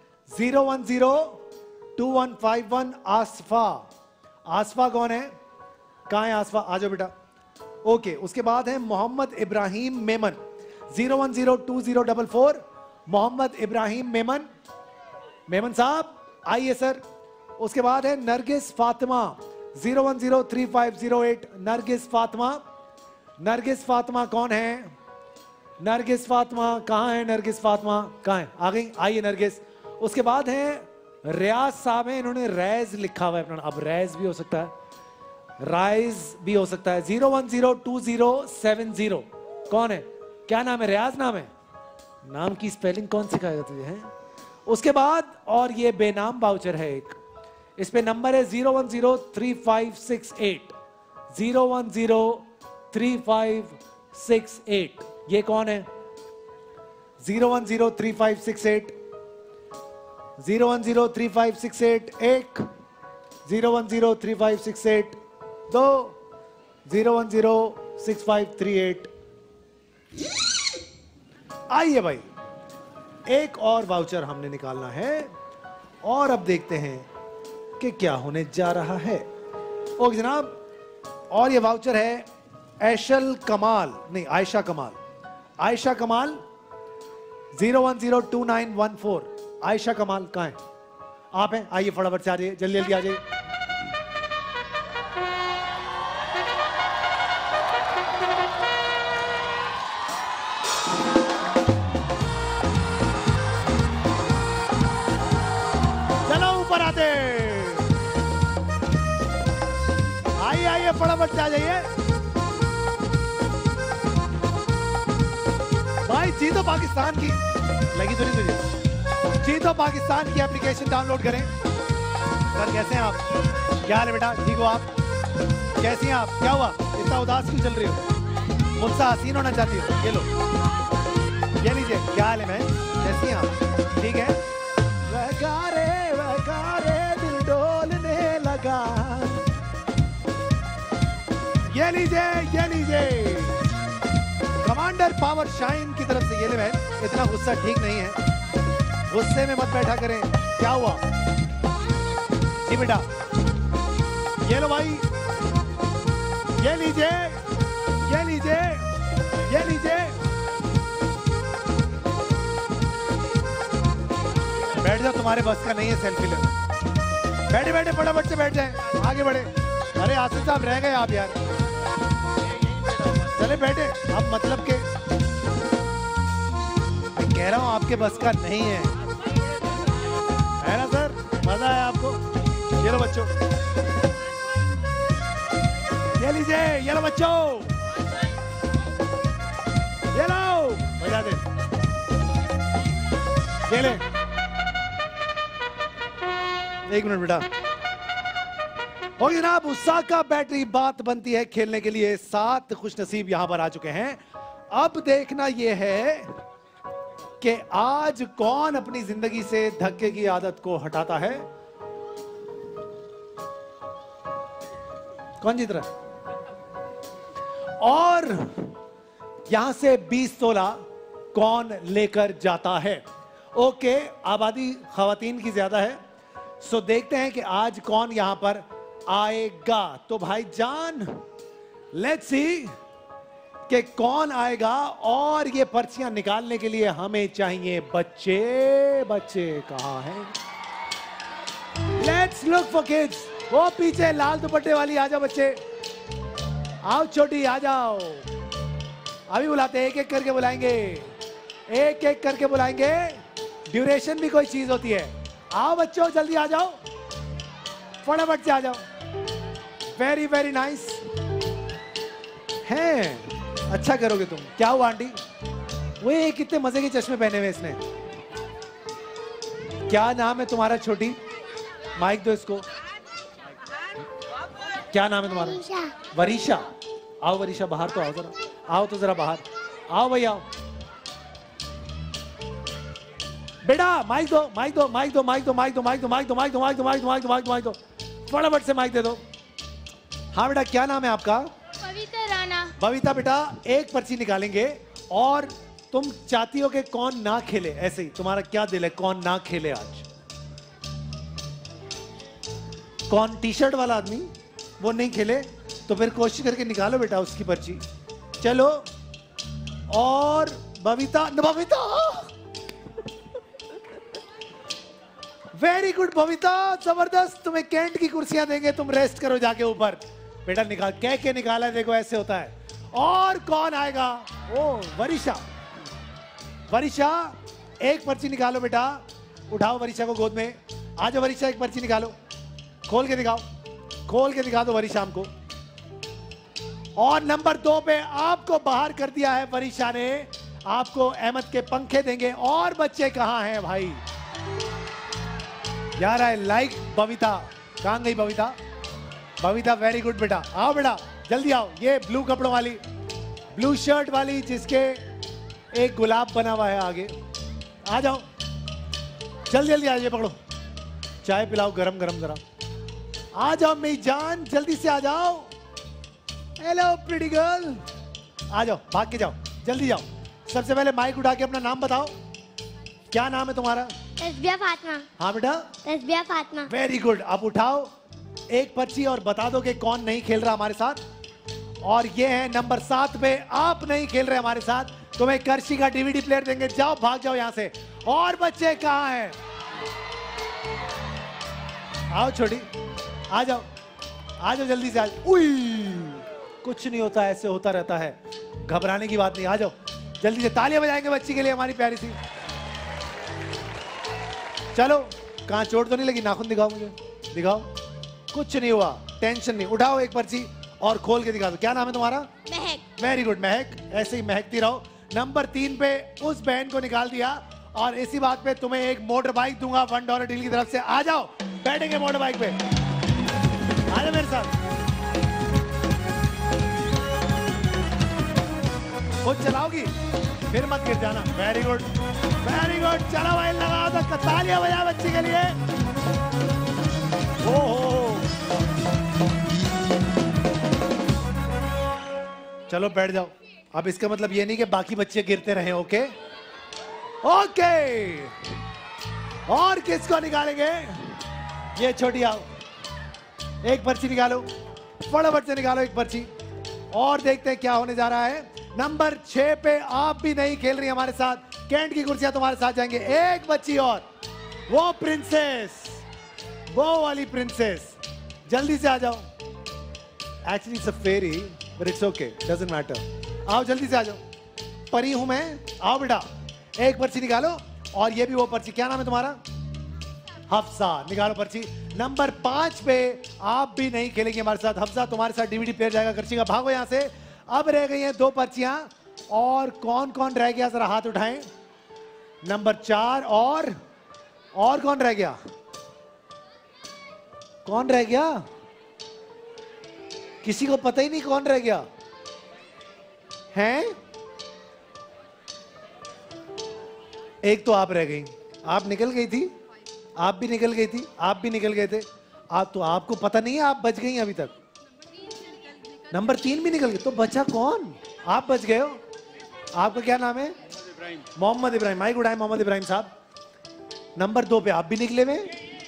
0102151 आसफा। आसफा कौन है? कहाँ है आसफा? आ जाओ बेटा। ओके, उसके बाद है मोहम्मद इब्राहिम मेमन, 0102044। मोहम्मद इब्राहिम मेमन, मेमन साहब आइए सर। उसके बाद है नरगिस फातिमा, 0103508। नरगिस फातिमा, नरगिस फातिमा कौन है? नरगिस फातिमा कहाँ है? नरगिस फातिमा कहाँ है? आ गई, आइए नरगिस। उसके बाद है रियाज साहब हैं, इन्होंने रैज लिखा हुआ है अपना। अब रैज भी हो सकता है, राइज भी हो सकता है। 0102070। कौन है? क्या नाम है? रियाज नाम है। नाम की स्पेलिंग कौन सिखाएगा तुझे है? उसके बाद और ये बेनाम वाउचर है एक, इस पे नंबर है 0103568। 0103568। ये कौन है? 0103568। 0103568 1, 0103568 2, 0106538। आइए भाई, एक और वाउचर हमने निकालना है और अब देखते हैं कि क्या होने जा रहा है। ओके जनाब, और ये वाउचर है ऐशल कमाल, नहीं आयशा कमाल। आयशा कमाल, 0102914। आयशा कमाल कहाँ है? आप हैं? आइए फटाफट से आ जाइए, जल्दी जल्दी आ जाइए। चलो ऊपर आते, आइए आइए फटाफट से आ जाइए भाई। जीतो पाकिस्तान की लगी तो नहीं तुझे? जीतो पाकिस्तान की एप्लीकेशन डाउनलोड करें। सर कैसे हैं आप? क्या हाल है बेटा? ठीक हो आप? कैसी हैं आप? क्या हुआ, इतना उदास क्यों चल रही हो? मुझसे हसीन होना चाहती हो? ये लो, ये लीजिए। क्या हाल है बहन, कैसी हैं आप? ठीक है। वकारे दिल डोलने लगा। ये लीजिए, ये लीजिए। कमांडर पावर शाइन की तरफ से ये ले बहन। इतना गुस्सा ठीक नहीं है, गुस्से में मत बैठा करें। क्या हुआ? जी बेटा, ये लो भाई, ये लीजिए, ये लीजिए, ये लीजिए। बैठ जाओ, तुम्हारे बस का नहीं है सेल्फी लेना। बैठे बैठे फटाफट से बैठ जाए, आगे बढ़े। अरे आसिफ साहब रह गए आप यार, चले बैठे। अब मतलब के कह रहा हूं आपके बस का नहीं है ना सर? मजा आया आपको? ये लो बच्चों, ये लीजिए, ये लो बच्चों, ये लो, बजा दे। खेले। एक मिनट बेटा। हो जनाब, उत्साह का बैटरी बात बनती है खेलने के लिए। 7 खुशनसीब यहां पर आ चुके हैं। अब देखना यह है कि आज कौन अपनी जिंदगी से धक्के की आदत को हटाता है। कौन जीत रहा है? और यहां से 20 तोला कौन लेकर जाता है। ओके, आबादी खवातीन की ज्यादा है, सो देखते हैं कि आज कौन यहां पर आएगा। तो भाईजान, लेट्स सी कि कौन आएगा। और ये पर्चियां निकालने के लिए हमें चाहिए बच्चे। बच्चे कहां हैं? Let's look for kids. वो पीछे लाल दुपट्टे वाली, आ जाओ बच्चे। आओ छोटी, आ जाओ। अभी बुलाते हैं, एक एक करके बुलाएंगे, एक एक करके बुलाएंगे। ड्यूरेशन भी कोई चीज होती है। आओ बच्चों, जल्दी आ जाओ, फटाफट से आ जाओ। वेरी वेरी नाइस हैं, अच्छा करोगे तुम। क्या हुआ आंटी? वो कितने मजे के चश्मे पहने हुए इसने। क्या नाम है तुम्हारा छोटी? माइक दो इसको। क्या नाम है तुम्हारा? वरीशा। आओ वरीशा, बाहर तो आओ जरा। आओ तो जरा बाहर आओ भैया, आओ बेटा। माइक दो, माइक दो, माइक दो, माइक दो, माइक दो, माइक दो, माइक दो, माइक दो, माइक दो, माइक दो, माइक दो, माइक दो, माइक दो, फटाफट से माइक दे दो। हाँ बेटा, क्या नाम है आपका? बबीता राणा। बबीता बेटा, एक पर्ची निकालेंगे और तुम चाहती हो कि कौन ना खेले। ऐसे ही तुम्हारा क्या दिल है, कौन ना खेले आज? कौन टी शर्ट वाला आदमी वो नहीं खेले? तो फिर कोशिश करके निकालो बेटा उसकी पर्ची। चलो। और बबीता, बबीता वेरी गुड बबीता, जबरदस्त। तुम्हें कैंट की कुर्सियां देंगे, तुम रेस्ट करो जाके ऊपर। बेटा निकाल, कह के निकाला, देखो ऐसे होता है। और कौन आएगा? ओ वरीशा। वरीशा, एक पर्ची निकालो बेटा। उठाओ वरीशा को गोद में। आ जाओ वरीशा, एक पर्ची निकालो। खोल के दिखाओ, खोल के दिखा दो वरीशा हमको। और नंबर 2 पे आपको बाहर कर दिया है वरीशा ने। आपको अहमद के पंखे देंगे। और बच्चे कहां हैं भाई? यार आई लाइक बबीता। कहां गई बबीता? बबीता वेरी गुड बेटा। आओ बेटा, जल्दी आओ। ये ब्लू कपड़ों वाली, ब्लू शर्ट वाली, जिसके एक गुलाब बना हुआ है आगे। आ जाओ, जल्दी जल्दी आ जाओ। पकड़ो, चाय पिलाओ गरम गरम जरा। आ जाओ मेरी जान, जल्दी से आ जाओ। हेलो प्रीटी गर्ल, आ जाओ, भाग के जाओ, जल्दी जाओ। सबसे पहले माइक उठा के अपना नाम बताओ। क्या नाम है तुम्हारा? तस्बिया फातिमा। हाँ बेटा, तस्बिया फातिमा। Very good. अब उठाओ एक पर्ची और बता दो कि कौन नहीं खेल रहा हमारे साथ। और ये है नंबर 7 पे, आप नहीं खेल रहे हमारे साथ। तुम्हें कर्शी का डीवीडी प्लेयर देंगे। जाओ, भाग जाओ यहां से। और बच्चे कहां हैं? आओ छोटी, आ जाओ, आ जाओ जल्दी से। आ जाओ। कुछ नहीं होता, ऐसे होता रहता है, घबराने की बात नहीं। आ जाओ जल्दी से। तालियां बजाएंगे बच्ची के लिए, हमारी प्यारी सी। चलो, कहां चोट तो नहीं लगी? नाखून दिखाओ मुझे, दिखाओ। कुछ नहीं हुआ, टेंशन नहीं। उठाओ एक पर्ची और खोल के दिखा दो। क्या नाम है तुम्हारा? महक। वेरी गुड महक, ऐसे ही महकती रहो। नंबर 3 पे उस बहन को निकाल दिया। और इसी बात पे तुम्हें एक मोटर बाइक दूंगा $1 डील की तरफ से। आ जाओ, बैठेंगे मोटर बाइक पे। आ जाओ मेरे साथ। खुद चलाओगी, फिर मत गिर जाना। Very good, very good. चलो भाई, लगाओ तो तालियां बजा बच्ची के लिए। ओ चलो बैठ जाओ। अब इसका मतलब ये नहीं कि बाकी बच्चे गिरते रहे। Okay okay. और किसको निकालेंगे? ये छोटी, आओ, एक पर्ची निकालो, फटाफट से निकालो एक पर्ची। और देखते हैं क्या होने जा रहा है। नंबर 6 पे आप भी नहीं खेल रही हमारे साथ। कैंट की कुर्सियां तुम्हारे साथ जाएंगे। एक बच्ची और, वो प्रिंसेस, वो वाली प्रिंसेस। जल्दी से आ जाओ। Actually it's a fairy but it's okay, doesn't matter. आओ जल्दी से आ जाओ। परी हूं मैं। आओ बेटा, एक पर्ची निकालो। और ये भी वो पर्ची। क्या नाम है तुम्हारा? हफ्सा। निकालो पर्ची। नंबर 5 पे आप भी नहीं खेलेंगे हमारे साथ। हफ्सा, तुम्हारे साथ डीवीडी प्लेयर जाएगा कर्ची का। भागो यहां से। अब रह गई हैं 2 पर्चियां। और कौन कौन रह गया जरा हाथ उठाएं। नंबर 4 और कौन रह गया? कौन रह गया? किसी को पता ही नहीं कौन रह गया हैं? एक तो आप रह गई, आप निकल गई थी, आप भी निकल गई थी, आप भी निकल गए थे। आप तो आपको पता नहीं है, आप बच गई अभी तक। नंबर 3 भी निकल गए, तो बचा कौन? आप बच गए हो। आपका क्या नाम है? मोहम्मद इब्राहिम। माइक उठाए मोहम्मद इब्राहिम साहब। नंबर 2 पे आप भी निकले हुए।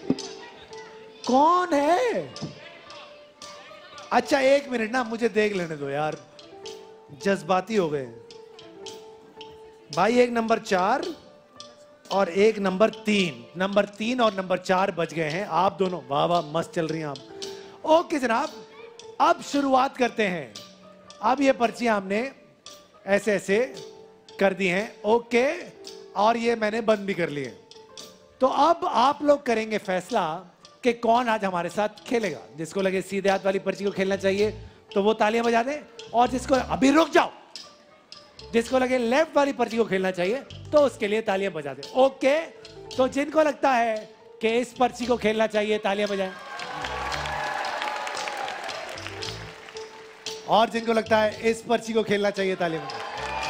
कौन है? अच्छा 1 मिनट ना, मुझे देख लेने दो यार, जज्बाती हो गए भाई। एक नंबर 4 और एक नंबर 3। नंबर 3 और नंबर 4 बच गए हैं आप दोनों। वाह वाह, मस्त चल रही हैं आप। ओके जनाब, अब शुरुआत करते हैं। अब ये पर्चियां हमने ऐसे ऐसे कर दी हैं, ओके, और ये मैंने बंद भी कर लिए। तो अब आप लोग करेंगे फैसला कि कौन आज हमारे साथ खेलेगा। जिसको लगे सीधे हाथ वाली पर्ची को खेलना चाहिए तो वो तालियां बजा दे, और जिसको अभी रुक जाओ, जिसको लगे लेफ्ट वाली पर्ची को खेलना चाहिए तो उसके लिए तालियां बजा दे। ओके, तो जिनको लगता है कि इस पर्ची को खेलना चाहिए तालियां बजाएं, और जिनको लगता है इस पर्ची को खेलना चाहिए तालियां बजाएं।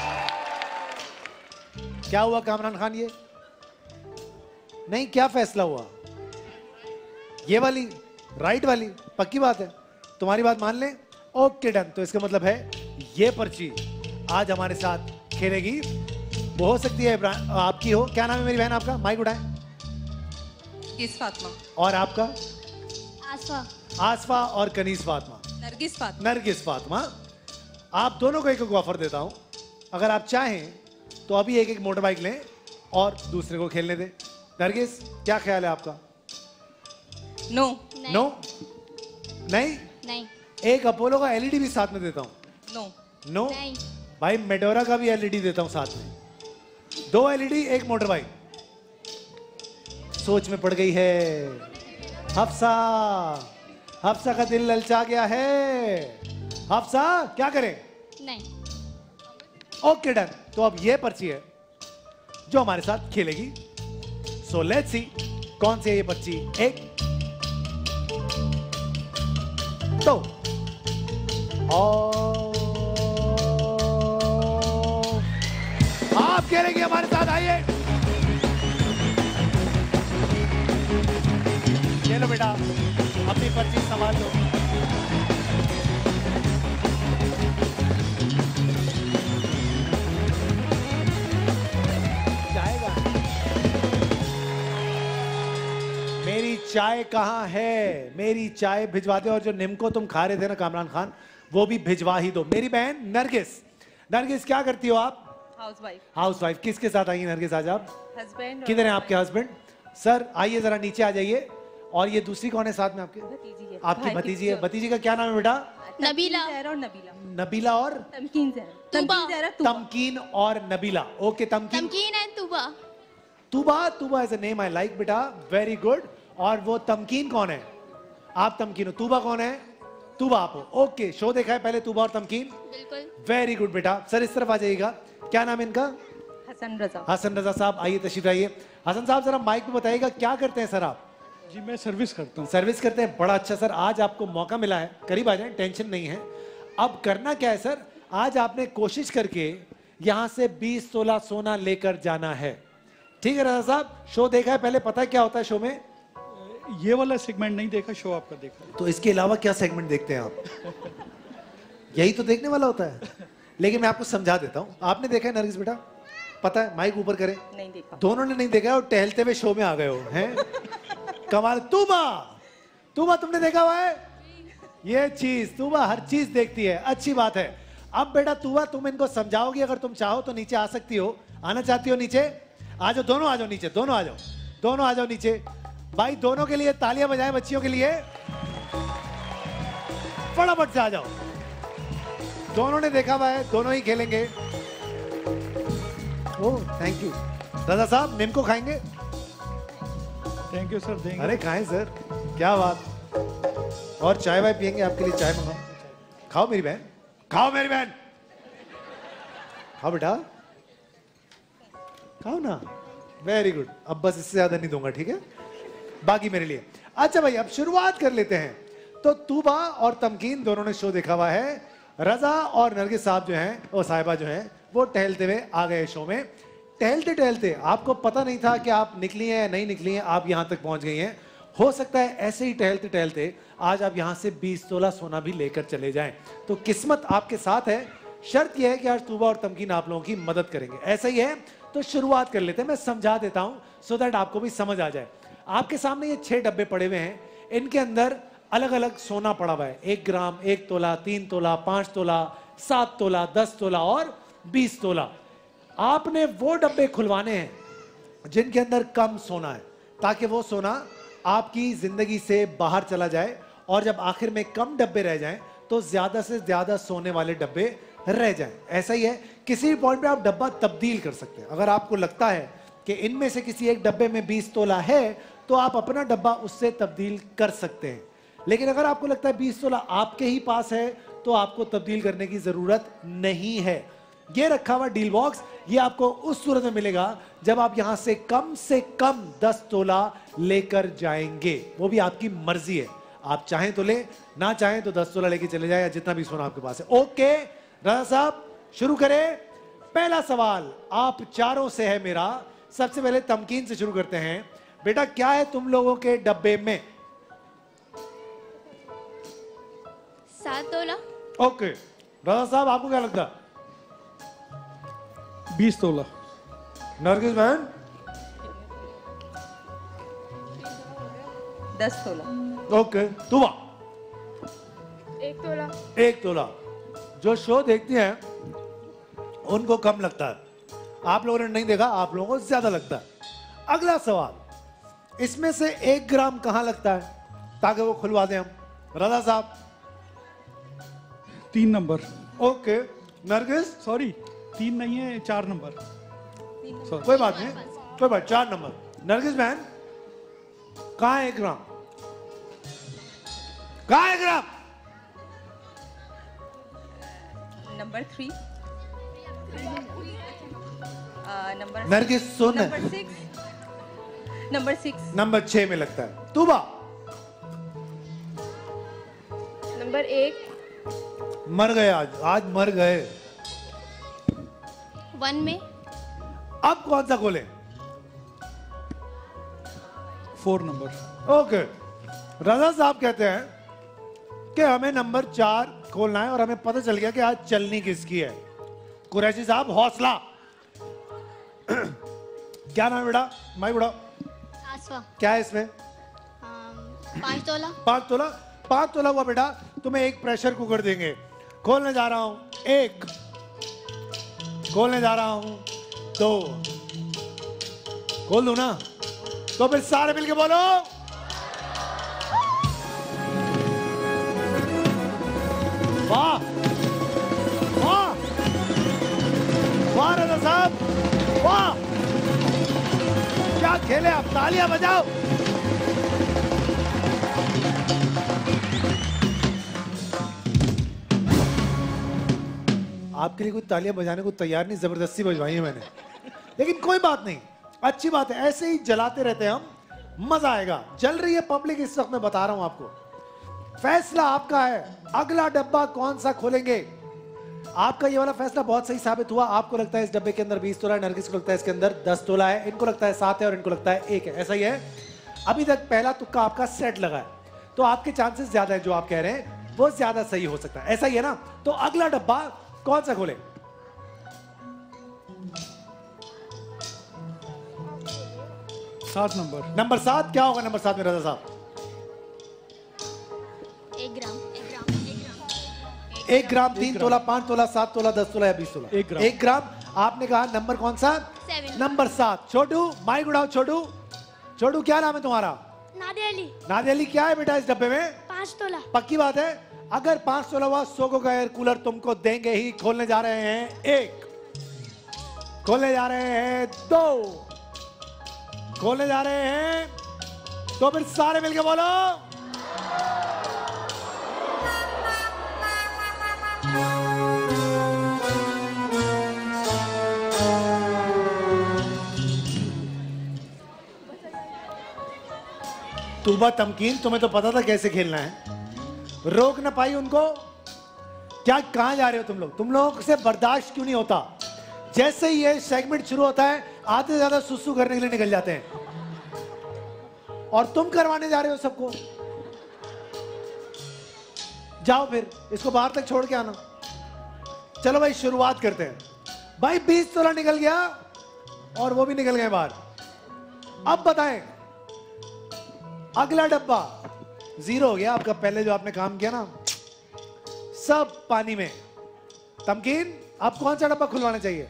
क्या हुआ कामरान खान? ये नहीं, क्या फैसला हुआ? ये वाली, राइट वाली, पक्की बात है, तुम्हारी बात मान लें। Okay done. तो इसका मतलब है ये पर्ची आज हमारे साथ खेलेगी। वो हो सकती है आपकी हो। क्या नाम है मेरी बहन आपका? माइक उठाएं। किस फातिमा। और आपका? आसफा। आसफा और कनीस फातिमा। नरगिस फातिमा। नरगिस फातिमा। आप दोनों को एक ऑफर देता हूं, अगर आप चाहें तो अभी एक एक मोटर बाइक लें और दूसरे को खेलने दें। नरगिस, क्या ख्याल है आपका? नो। नो? नहीं? नहीं। एक अपोलो का एलईडी भी साथ में देता हूं। नो। नो? नहीं। भाई मेडोरा का भी एलईडी देता हूं साथ में। 2 एलईडी, एक मोटर बाइक। सोच में पड़ गई है हफ्सा। हफ्सा का दिल ललचा गया है। हफ्सा, क्या करें? नहीं। Okay done. तो अब ये पर्ची है जो हमारे साथ खेलेगी। सो लेट्स सी कौन सी है ये पर्ची। 1 2 और आप खेलेंगे हमारे साथ। आइए, चलो बेटा, अपनी पर्ची संभाल लो। जाएगा। मेरी चाय कहाँ है? मेरी चाय भिजवा दे। और जो निम्को तुम खा रहे थे ना कामरान खान, वो भी भिजवा ही दो। मेरी बहन नरगिस। नरगिस, क्या करती हो आप? हाउसवाइफ। हाउसवाइफ। किसके साथ आई हैं नरगिस आज आप? हस्बैंड। किधर हैं आपके हस्बैंड? सर आइए जरा नीचे आ जाइए। और ये दूसरी कौन है साथ में आपके? भतीजी है। आपकी भतीजी है। भतीजी का क्या नाम है बेटा? नबीला। और नबीला। नबीला और तमकीन ज़हरा। तमकीन ज़हरा तुबा। तमकीन और Nabeela. Okay, Tamkeen. Tamkeen and Tuba. Tuba. Tuba is a name I like बेटा, वेरी गुड। और वो तमकीन कौन है? आप तमकीन हो। तुबा कौन है? तुबा आप हो। ओके, शो देखा है पहले तुबा और तमकीन? बिल्कुल। वेरी गुड बेटा। सर इस तरफ आ जाइएगा। क्या नाम है इनका? हसन रजा। हसन रजा साहब, आइए तशरीफ लाइए। हसन साहब जरा माइक पे बताइएगा क्या करते हैं सर आप? जी मैं सर्विस करता हूँ। सर्विस करते हैं। बड़ा अच्छा सर, आज आपको मौका मिला है, करीब आ जाए, टेंशन नहीं है। अब करना क्या है सर? आज आपने कोशिश करके यहां से 20 तोला सोना लेकर जाना है। ठीक है रजा साहब? शो देखा है पहले, पता है क्या होता है शो में? ये वाला सेगमेंट नहीं देखा, शो आपका देखा। तो इसके अलावा क्या सेगमेंट देखते हैं आप? यही तो देखने वाला होता है। लेकिन मैं आपको समझा देता हूं। आपने देखा है नरगिस बेटा? पता है? माइक ऊपर करें। नहीं देखा। दोनों ने नहीं देखा और टहलते हुए शो में आ गए हो हैं। कमाल। तुबा, तुबा तुमने देखा हुआ है ये चीज? तुबा हर चीज देखती है, अच्छी बात है। अब बेटा तुबा, तुम इनको समझाओगी, अगर तुम चाहो तो नीचे आ सकती हो। आना चाहती हो नीचे? आ जाओ, दोनों आ जाओ नीचे, दोनों आ जाओ, दोनों आ जाओ नीचे। भाई दोनों के लिए तालियां बजाएं, बच्चियों के लिए। फटाफट से आ जाओ। दोनों ने देखा हुआ है, दोनों ही खेलेंगे। Oh thank you. दादा साहब निम्को खाएंगे? थैंक यू सर, देंगे। अरे खाएं सर, क्या बात। और चाय वाय पियेंगे? आपके लिए चाय मंगाओ। खाओ मेरी बहन, खाओ मेरी बहन, खाओ बेटा, खाओ ना। वेरी गुड, अब बस इससे ज्यादा नहीं दूंगा, ठीक है, बाकी मेरे लिए। अच्छा भाई, अब शुरुआत कर लेते हैं। तो तूबा और तमकीन दोनों ने शो देखा हुआ है। रजा और नरगिस साहब जो हैं, वो साहिबा जो हैं, वो टहलते हुए आ गए शो में। टहलते टहलते आपको पता नहीं था कि आप निकली हैं या नहीं निकली हैं, आप यहां तक पहुंच गई हैं। हो सकता है ऐसे ही टहलते टहलते आज आप यहां से 20 तोला सोना भी लेकर चले जाएं। तो किस्मत आपके साथ है। शर्त यह है कि आज तूबा और तमकीन आप लोगों की मदद करेंगे। ऐसा ही है तो शुरुआत कर लेते हैं। मैं समझा देता हूं सो दैट आपको भी समझ आ जाए। आपके सामने ये 6 डब्बे पड़े हुए हैं। इनके अंदर अलग अलग सोना पड़ा हुआ है। 1 ग्राम, 1 तोला, 3 तोला, 5 तोला, 7 तोला, 10 तोला और 20 तोला। आपने वो डब्बे खुलवाने हैं जिनके अंदर कम सोना है, ताकि वो सोना आपकी जिंदगी से बाहर चला जाए और जब आखिर में कम डब्बे रह जाएं तो ज्यादा से ज्यादा सोने वाले डब्बे रह जाएं। ऐसा ही है, किसी भी पॉइंट पे आप डब्बा तब्दील कर सकते हैं। अगर आपको लगता है कि इनमें से किसी एक डब्बे में 20 तोला है तो आप अपना डब्बा उससे तब्दील कर सकते हैं। लेकिन अगर आपको लगता है 20 तोला आपके ही पास है तो आपको तब्दील करने की जरूरत नहीं है। ये रखा हुआ डील बॉक्स, ये आपको उस सूरत में मिलेगा जब आप यहां से कम 10 तोला लेकर जाएंगे। वो भी आपकी मर्जी है, आप चाहें तो ले, ना चाहें तो 10 तोला लेके चले जाए, या जितना भी सोना आपके पास है। ओके राजा साहब, शुरू करें। पहला सवाल आप चारों से है मेरा। सबसे पहले तमकीन से शुरू करते हैं। बेटा, क्या है तुम लोगों के डब्बे में? 7 तोला। ओके राजा साहब, आपको क्या लगता है? 20 तोला। नरगिस बहन? 10 तोला। ओके, तुबा? 1 तोला। 1 तोला। जो शो देखती हैं उनको कम लगता है, आप लोगों ने नहीं देखा, आप लोगों को ज्यादा लगता है। अगला सवाल, इसमें से 1 ग्राम कहां लगता है, ताकि वो खुलवा दें हम। राजा साहब? 3 नंबर। ओके नरगिस? सॉरी, 3 नहीं है, 4 नंबर। कोई बात नहीं, कोई बात, 4 नंबर। नरगिस बहन, कहां है 1 ग्राम? कहां है 1 ग्राम? नंबर 3। नंबर नरगिस सुन, नंबर 6। नंबर 6 में लगता है। तूबा? नंबर 1। मर गए, आज मर गए। 1 में। अब कौन सा खोले? 4 नंबर। ओके, रजा साहब कहते हैं कि हमें नंबर 4 खोलना है और हमें पता चल गया कि आज चलनी किसकी है। कुरैशी साहब, हौसला। क्या नाम है बेटा? माई बुढ़ा, आसफा। क्या है इसमें? 5 तोला। 5 तोला। 5 तोला हुआ बेटा। तुम्हें एक प्रेशर कुकर देंगे। खोलने जा रहा हूं 1, खोलने जा रहा हूं 2, खोल दूं ना? तो फिर सारे मिलके बोलो। वाह वाह वाह राजा साहब, वाह, क्या खेले आप, तालियां बजाओ। आपके लिए कोई तालियां बजाने को तैयार नहीं, जबरदस्ती बजवाई है मैंने। लेकिन कोई बात नहीं, अच्छी बात है, ऐसे ही जलाते रहते हैं हम, मजा आएगा। जल रही है पब्लिक इस वक्त, मैं बता रहा हूं आपको। फैसला आपका है, अगला डब्बा कौन सा खोलेंगे। आपका ये वाला फैसला बहुत सही साबित हुआ। आपको लगता है इस डब्बे के अंदर 20 तोला है, नरगिस को लगता है इसके अंदर 10 तोला है, इनको लगता है 7 है और इनको लगता है 1 है। ऐसा ही है, अभी तक पहला तुक्का आपका सेट लगा है, तो आपके चांसेस ज्यादा है, जो आप कह रहे हैं वो ज्यादा सही हो सकता है। ऐसा ही है ना? तो अगला डब्बा कौन सा खोले? सात नंबर। नंबर 7। क्या होगा नंबर 7 में रजा साहब? 1 ग्राम। 1 ग्राम, 3 तोला, 5 तोला, 7 तोला, 10 तोला या 20 तोला? 1 ग्राम। 1 ग्राम। आपने कहा नंबर कौन सा? 7। नंबर 7। छोटू, माइक उड़ाओ। छोटू, छोटू क्या नाम है तुम्हारा? नादिया अली। नादिया अली, क्या है बेटा इस डब्बे में? 5 तोला। पक्की बात है? अगर 5 तोला हुआ, 100 का एयर कूलर तुमको देंगे ही। खोलने जा रहे हैं 1, खोलने जा रहे हैं 2, खोलने जा रहे हैं, तो फिर सारे मिलके बोलो। तूबा तमकीन, तुम्हें तो पता था कैसे खेलना है, रोक ना पाई उनको। क्या कहां जा रहे हो तुम लोग? तुम लोगों से बर्दाश्त क्यों नहीं होता? जैसे ही ये सेगमेंट शुरू होता है आधे से ज्यादा सुसु करने के लिए निकल जाते हैं, और तुम करवाने जा रहे हो सबको। जाओ फिर इसको बाहर तक छोड़ के आना। चलो भाई शुरुआत करते हैं। भाई 20 तोला निकल गया और वो भी निकल गए बाहर। अब बताएं, अगला डब्बा 0 हो गया आपका। पहले जो आपने काम किया ना सब पानी में। तमकीन, आप कौन सा डब्बा खुलवाना चाहिए?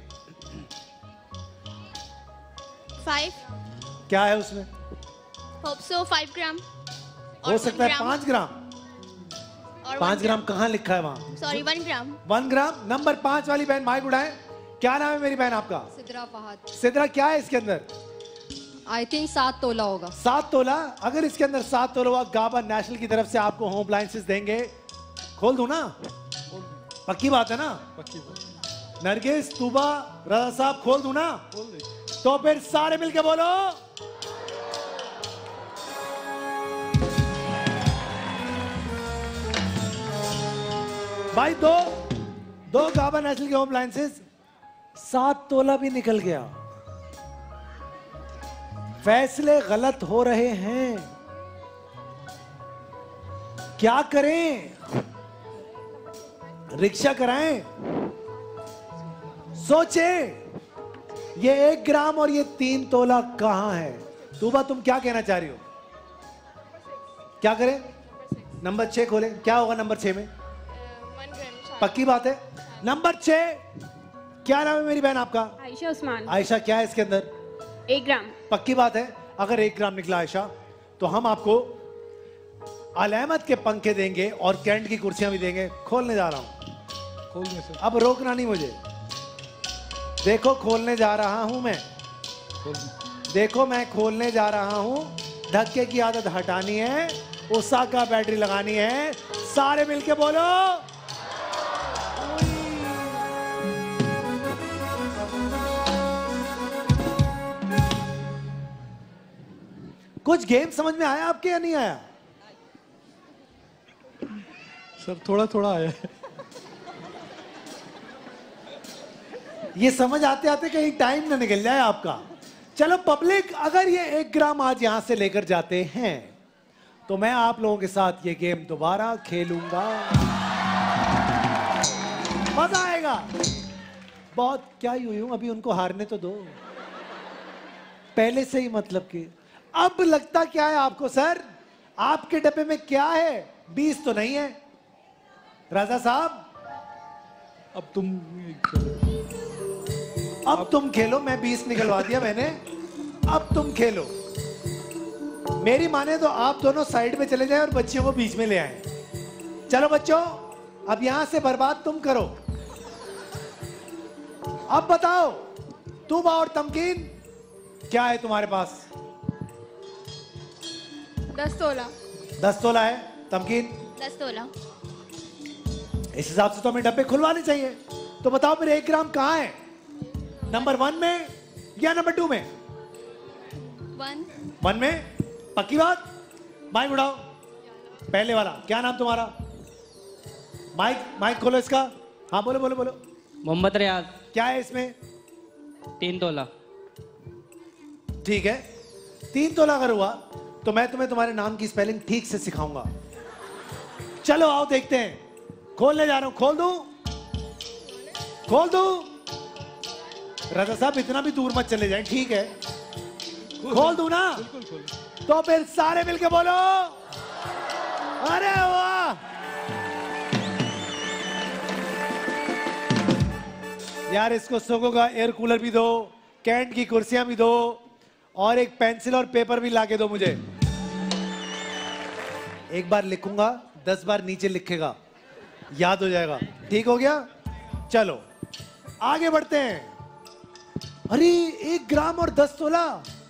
5 क्या है उसमें? होप सो 5 ग्राम हो सकता है 5 ग्राम। और 5 ग्राम कहाँ लिखा है वहां? सॉरी 1 ग्राम। 1 ग्राम। नंबर 5 वाली बहन माइक उठाएं। क्या नाम है मेरी बहन आपका? सिद्रा फहद। सिद्रा, क्या है इसके अंदर? आई थिंक 7 तोला होगा। 7 तोला। अगर इसके अंदर 7 तोला हुआ, गाबा नेशनल की तरफ से आपको होम अप्लायंसेस देंगे। खोल दूं ना? पक्की बात है ना? पक्की बात। नरगिस, तूबा, रजा साहब, खोल दूं ना? खोल दे। तो फिर सारे मिलके बोलो। भाई दो गाबा नेशनल के होम अप्लायंसेस, 7 तोला भी निकल गया। फैसले गलत हो रहे हैं, क्या करें? रिक्शा कराएं? सोचे, ये 1 ग्राम और ये 3 तोला कहां है? तूबा, तुम क्या कहना चाह रही हो? क्या करें? नंबर 6 खोलें। क्या होगा नंबर 6 में? 1 ग्राम। पक्की बात है। नंबर 6, क्या नाम है मेरी बहन आपका? आयशा उस्मान। आयशा, क्या है इसके अंदर? 1 ग्राम। पक्की बात है। अगर 1 ग्राम निकला आयशा, तो हम आपको अलामत के पंखे देंगे और कैंट की कुर्सियां भी देंगे। खोलने जा रहा हूं। खोल दे सर। अब रोकना नहीं मुझे। देखो खोलने जा रहा हूं मैं। खोल दे। देखो मैं खोलने जा रहा हूं। धक्के की आदत हटानी है, उषा का बैटरी लगानी है। सारे मिलके बोलो। कुछ गेम समझ में आया आपके या नहीं आया? सर थोड़ा थोड़ा आया है। ये समझ आते आते कहीं टाइम ना निकल जाए आपका। चलो पब्लिक, अगर ये 1 ग्राम आज यहां से लेकर जाते हैं तो मैं आप लोगों के साथ ये गेम दोबारा खेलूंगा। मजा आएगा बहुत। क्या यूं अभी उनको हारने तो दो, पहले से ही मतलब कि। अब लगता क्या है आपको सर? आपके डब्बे में क्या है? 20 तो नहीं है। राजा साहब, अब तुम अब तुम खेलो। मैं 20 निकलवा दिया मैंने, अब तुम खेलो। मेरी माने तो आप दोनों साइड में चले जाएं और बच्चियों को बीच में ले आए। चलो बच्चों, अब यहां से बर्बाद तुम करो। अब बताओ तूबा और तमकीन, क्या है तुम्हारे पास? 10 तोला। 10 तोला है। तमकीन, 10 तोला। इस हिसाब से तो हमें डब्बे खुलवाने चाहिए। तो बताओ फिर 1 ग्राम कहां है? नंबर 1 में या नंबर 2 में? 1 में। पक्की बात? माइक उठाओ। पहले वाला, क्या नाम तुम्हारा? माइक खोलो इसका। हाँ बोलो बोलो बोलो। मोहम्मद रियाज। क्या है इसमें? 3 तोला। ठीक है, 3 तोला अगर हुआ तो मैं तुम्हें तुम्हारे नाम की स्पेलिंग ठीक से सिखाऊंगा। चलो आओ देखते हैं। खोलने जा रहा हूं। खोल दूं? खोल दूं? राजा साहब इतना भी दूर मत चले जाएं, ठीक है? खोल दूं ना? बिल्कुल खोल। तो फिर सारे मिलके बोलो। अरे वाह, यार इसको सोगो का एयर कूलर भी दो, कैंट की कुर्सियां भी दो, और एक पेंसिल और पेपर भी लाके दो मुझे। एक बार लिखूंगा, 10 बार नीचे लिखेगा, याद हो जाएगा। ठीक हो गया? चलो आगे बढ़ते हैं। अरे 1 ग्राम और 10 तोला,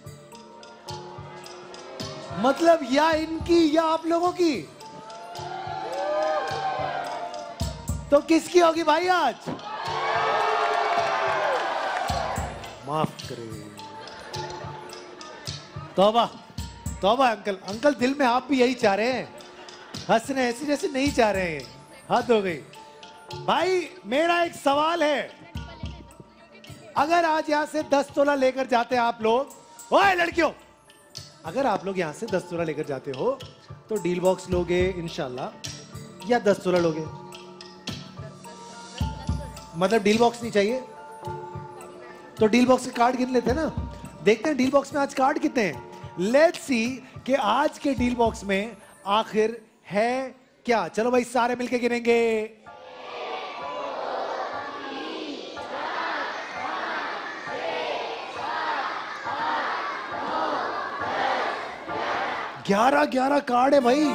मतलब या इनकी या आप लोगों की। तो किसकी होगी भाई आज? माफ करे। तौबा, तौबा अंकल, अंकल दिल में आप भी यही चाह रहे हैं, हंस रहे हैं ऐसे जैसे नहीं चाह रहे हैं। हद हो गई भाई। मेरा एक सवाल है, अगर आज यहाँ से 10 तोला लेकर जाते हैं आप लोग, ओए लड़कियों, अगर आप लोग यहाँ से 10 तोला लेकर जाते हो तो डील बॉक्स लोगे इंशाल्लाह या 10 तोला लोगे? मतलब डील बॉक्स नहीं चाहिए तो डील बॉक्स के कार्ड गिन लेते हैं ना। देखते हैं डील बॉक्स में आज कार्ड कितने हैं। लेट्स सी कि आज के डील बॉक्स में आखिर है क्या। चलो भाई सारे मिलके गिनेंगे। 11 कार्ड है भाई।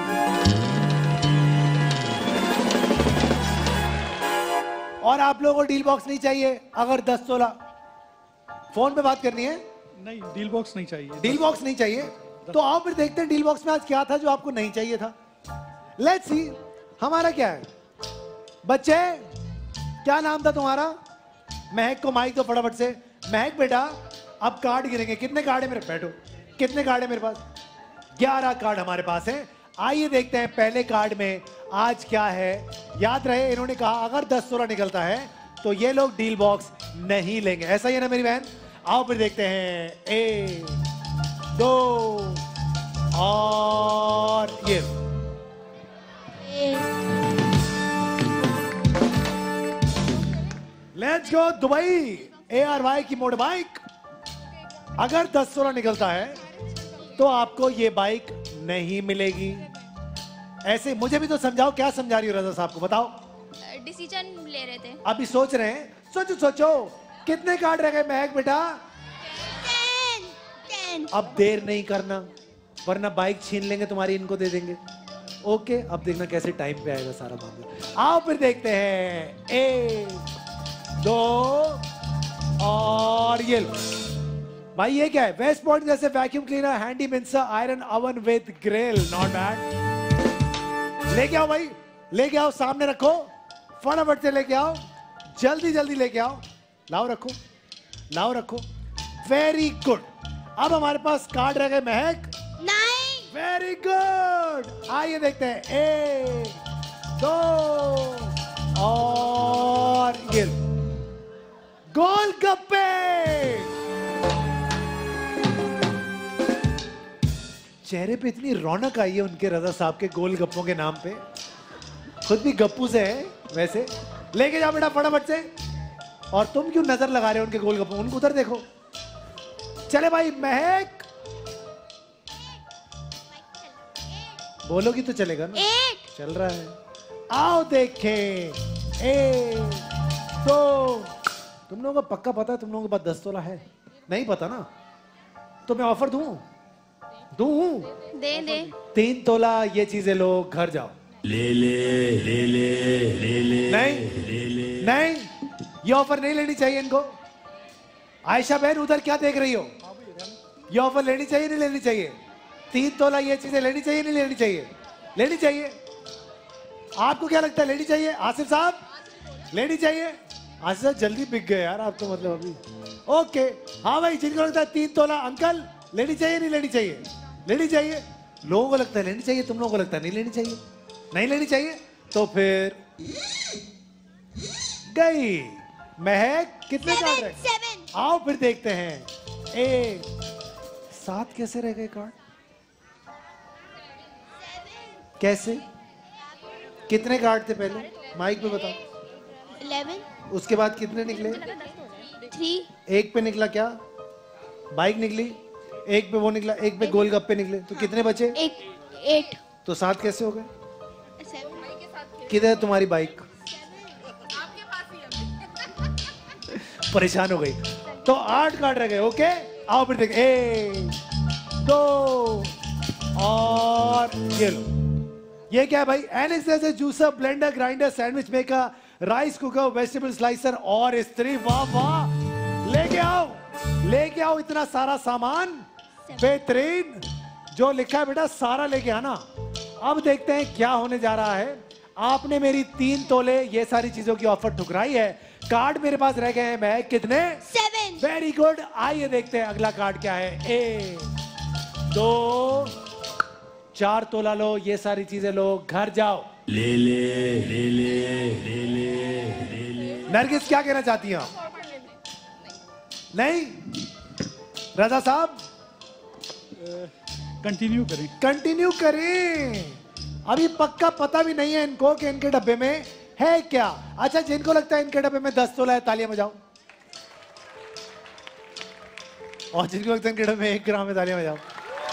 और आप लोगों को डील बॉक्स नहीं चाहिए? अगर 10 तोला फोन पे बात करनी है, नहीं डील बॉक्स नहीं चाहिए। डील बॉक्स नहीं चाहिए तो आओ फिर देखते हैं डील बॉक्स में आज क्या था जो आपको नहीं चाहिए था। लेट्स सी हमारा क्या है। बच्चे क्या नाम था तुम्हारा? महक को माइक दो फटाफट से। महक बेटा अब कार्ड गिनेंगे। कितने कार्ड है मेरे? बैठो। कितने कार्ड है मेरे पास? 11 कार्ड हमारे पास है। आइए देखते हैं पहले कार्ड में आज क्या है। याद रहे इन्होंने कहा अगर 10 16 निकलता है तो ये लोग डील बॉक्स नहीं लेंगे, ऐसा ही है ना मेरी बहन? आओ फिर देखते हैं। 1 2 और ये लेट्स गो दुबई ARY की मोटर बाइक। अगर 10 16 निकलता है तो आपको ये बाइक नहीं मिलेगी। ऐसे मुझे भी तो समझाओ, क्या समझा रही हो रजा साहब को, बताओ। डिसीजन ले रहे थे। अभी सोच रहे हैं। सोचो सोचो कितने कार्ड रह गए महक बेटा? 10। अब देर नहीं करना वरना बाइक छीन लेंगे तुम्हारी, इनको दे देंगे। ओके अब देखना कैसे टाइम पे आएगा सारा मामला। आओ फिर देखते हैं। 1 2 और ये लो भाई। ये क्या है? वेस्ट पॉइंट जैसे vacuum cleaner, handy mixer, iron oven with grill. Not bad. लेके आओ भाई, लेके आओ, सामने रखो, फटाफट से लेके आओ, जल्दी जल्दी लेके आओ। लाओ रखो, लाओ रखो। Very good. अब हमारे पास कार्ड रह गए महक। 9। Very good. आइए देखते हैं। 1 2 और ये गोलगप्पे। चेहरे पे इतनी रौनक आई है उनके रजा साहब के गोलगप्पों के नाम पे। खुद भी गप्पू से है वैसे। लेके जाओ बेटा फटाफट से। और तुम क्यों नजर लगा रहे हो उनके गोलगप्पों? उनको उधर देखो। चले भाई महक, बोलोगी तो चलेगा ना? 8। चल रहा है। आओ देखें। 1 2। तुम लोगों को पक्का पता है तुम लोगों के पास 10 तोला है? नहीं पता ना? तो मैं ऑफर दूं? दे 3 तोला ये चीजें लो, घर जाओ। ले नहीं, ये ऑफर नहीं लेनी चाहिए इनको। आयशा बहन उधर क्या देख रही हो? ये ऑफर लेनी चाहिए नहीं लेनी चाहिए? 3 तोला ये चीजें लेनी चाहिए नहीं लेनी चाहिए? लेनी चाहिए। आपको क्या लगता है लेनी चाहिए? आसिफ साहब लेनी चाहिए? आसिफ साहब जल्दी बिक गए यार आप तो, मतलब अभी। ओके हाँ भाई, जिनको लगता है 3 तोला अंकल लेनी चाहिए नहीं लेनी चाहिए? लेनी चाहिए। लोगों को लगता है लेनी चाहिए, तुम लोगों को लगता है नहीं लेनी चाहिए? नहीं लेनी चाहिए तो फिर गई महक। कितने कार्ड रहे? 7। आओ फिर देखते हैं। 7 कैसे रह गए कार्ड? कैसे? कितने कार्ड थे पहले? माइक पे बताओ। 11। उसके बाद कितने निकले? 3। एक पे निकला क्या? बाइक निकली। एक पे वो निकला, एक पे गोलगप्पे निकले, तो कितने बचे? 8। तो 7 कैसे हो गए? 7। किधर है तुम्हारी बाइक? परेशान हो गई। तो 8 कार्ड रह गए। ओके आओ फिर देखें। 1 2 और ये लो। ये क्या है भाई? एनेक्स जैसे juicer, blender, grinder, sandwich maker, rice cooker, vegetable slicer और इस्त्री। वाह वाह, लेके आओ, लेके आओ इतना सारा सामान। बेहतरीन। जो लिखा है बेटा सारा लेके आना। अब देखते हैं क्या होने जा रहा है। आपने मेरी 3 तोले ये सारी चीजों की ऑफर ठुकराई है। कार्ड मेरे पास रह गए हैं मैं कितने? 7। Very good. आइए देखते हैं अगला कार्ड क्या है। 1 2 4 तोला लो, ये सारी चीजें लो, घर जाओ। नरगिस क्या कहना चाहती हैं आप? नहीं रजा साहब कंटिन्यू करें। कंटिन्यू करें। अभी पक्का पता भी नहीं है इनको कि इनके डब्बे में है क्या। अच्छा, जिनको लगता है इनके डब्बे में 10 तोला है, तालियां बजाओ। और जिनको लगता है इनके डब्बे में 1 ग्राम है, तालियां बजाओ।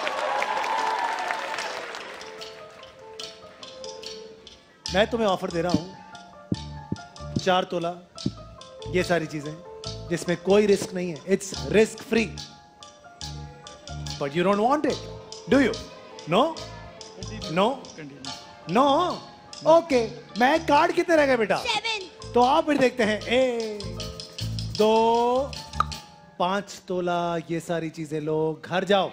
मैं तुम्हें ऑफर दे रहा हूं 4 तोला, ये सारी चीजें जिसमें कोई रिस्क नहीं है। It's risk free, but you don't want it, do you? No no no. Okay, मैं कार्ड कितने रह गए बेटा? 7। तो आप फिर देखते हैं 1 2 5 तोला, ये सारी चीजें लो, घर जाओ।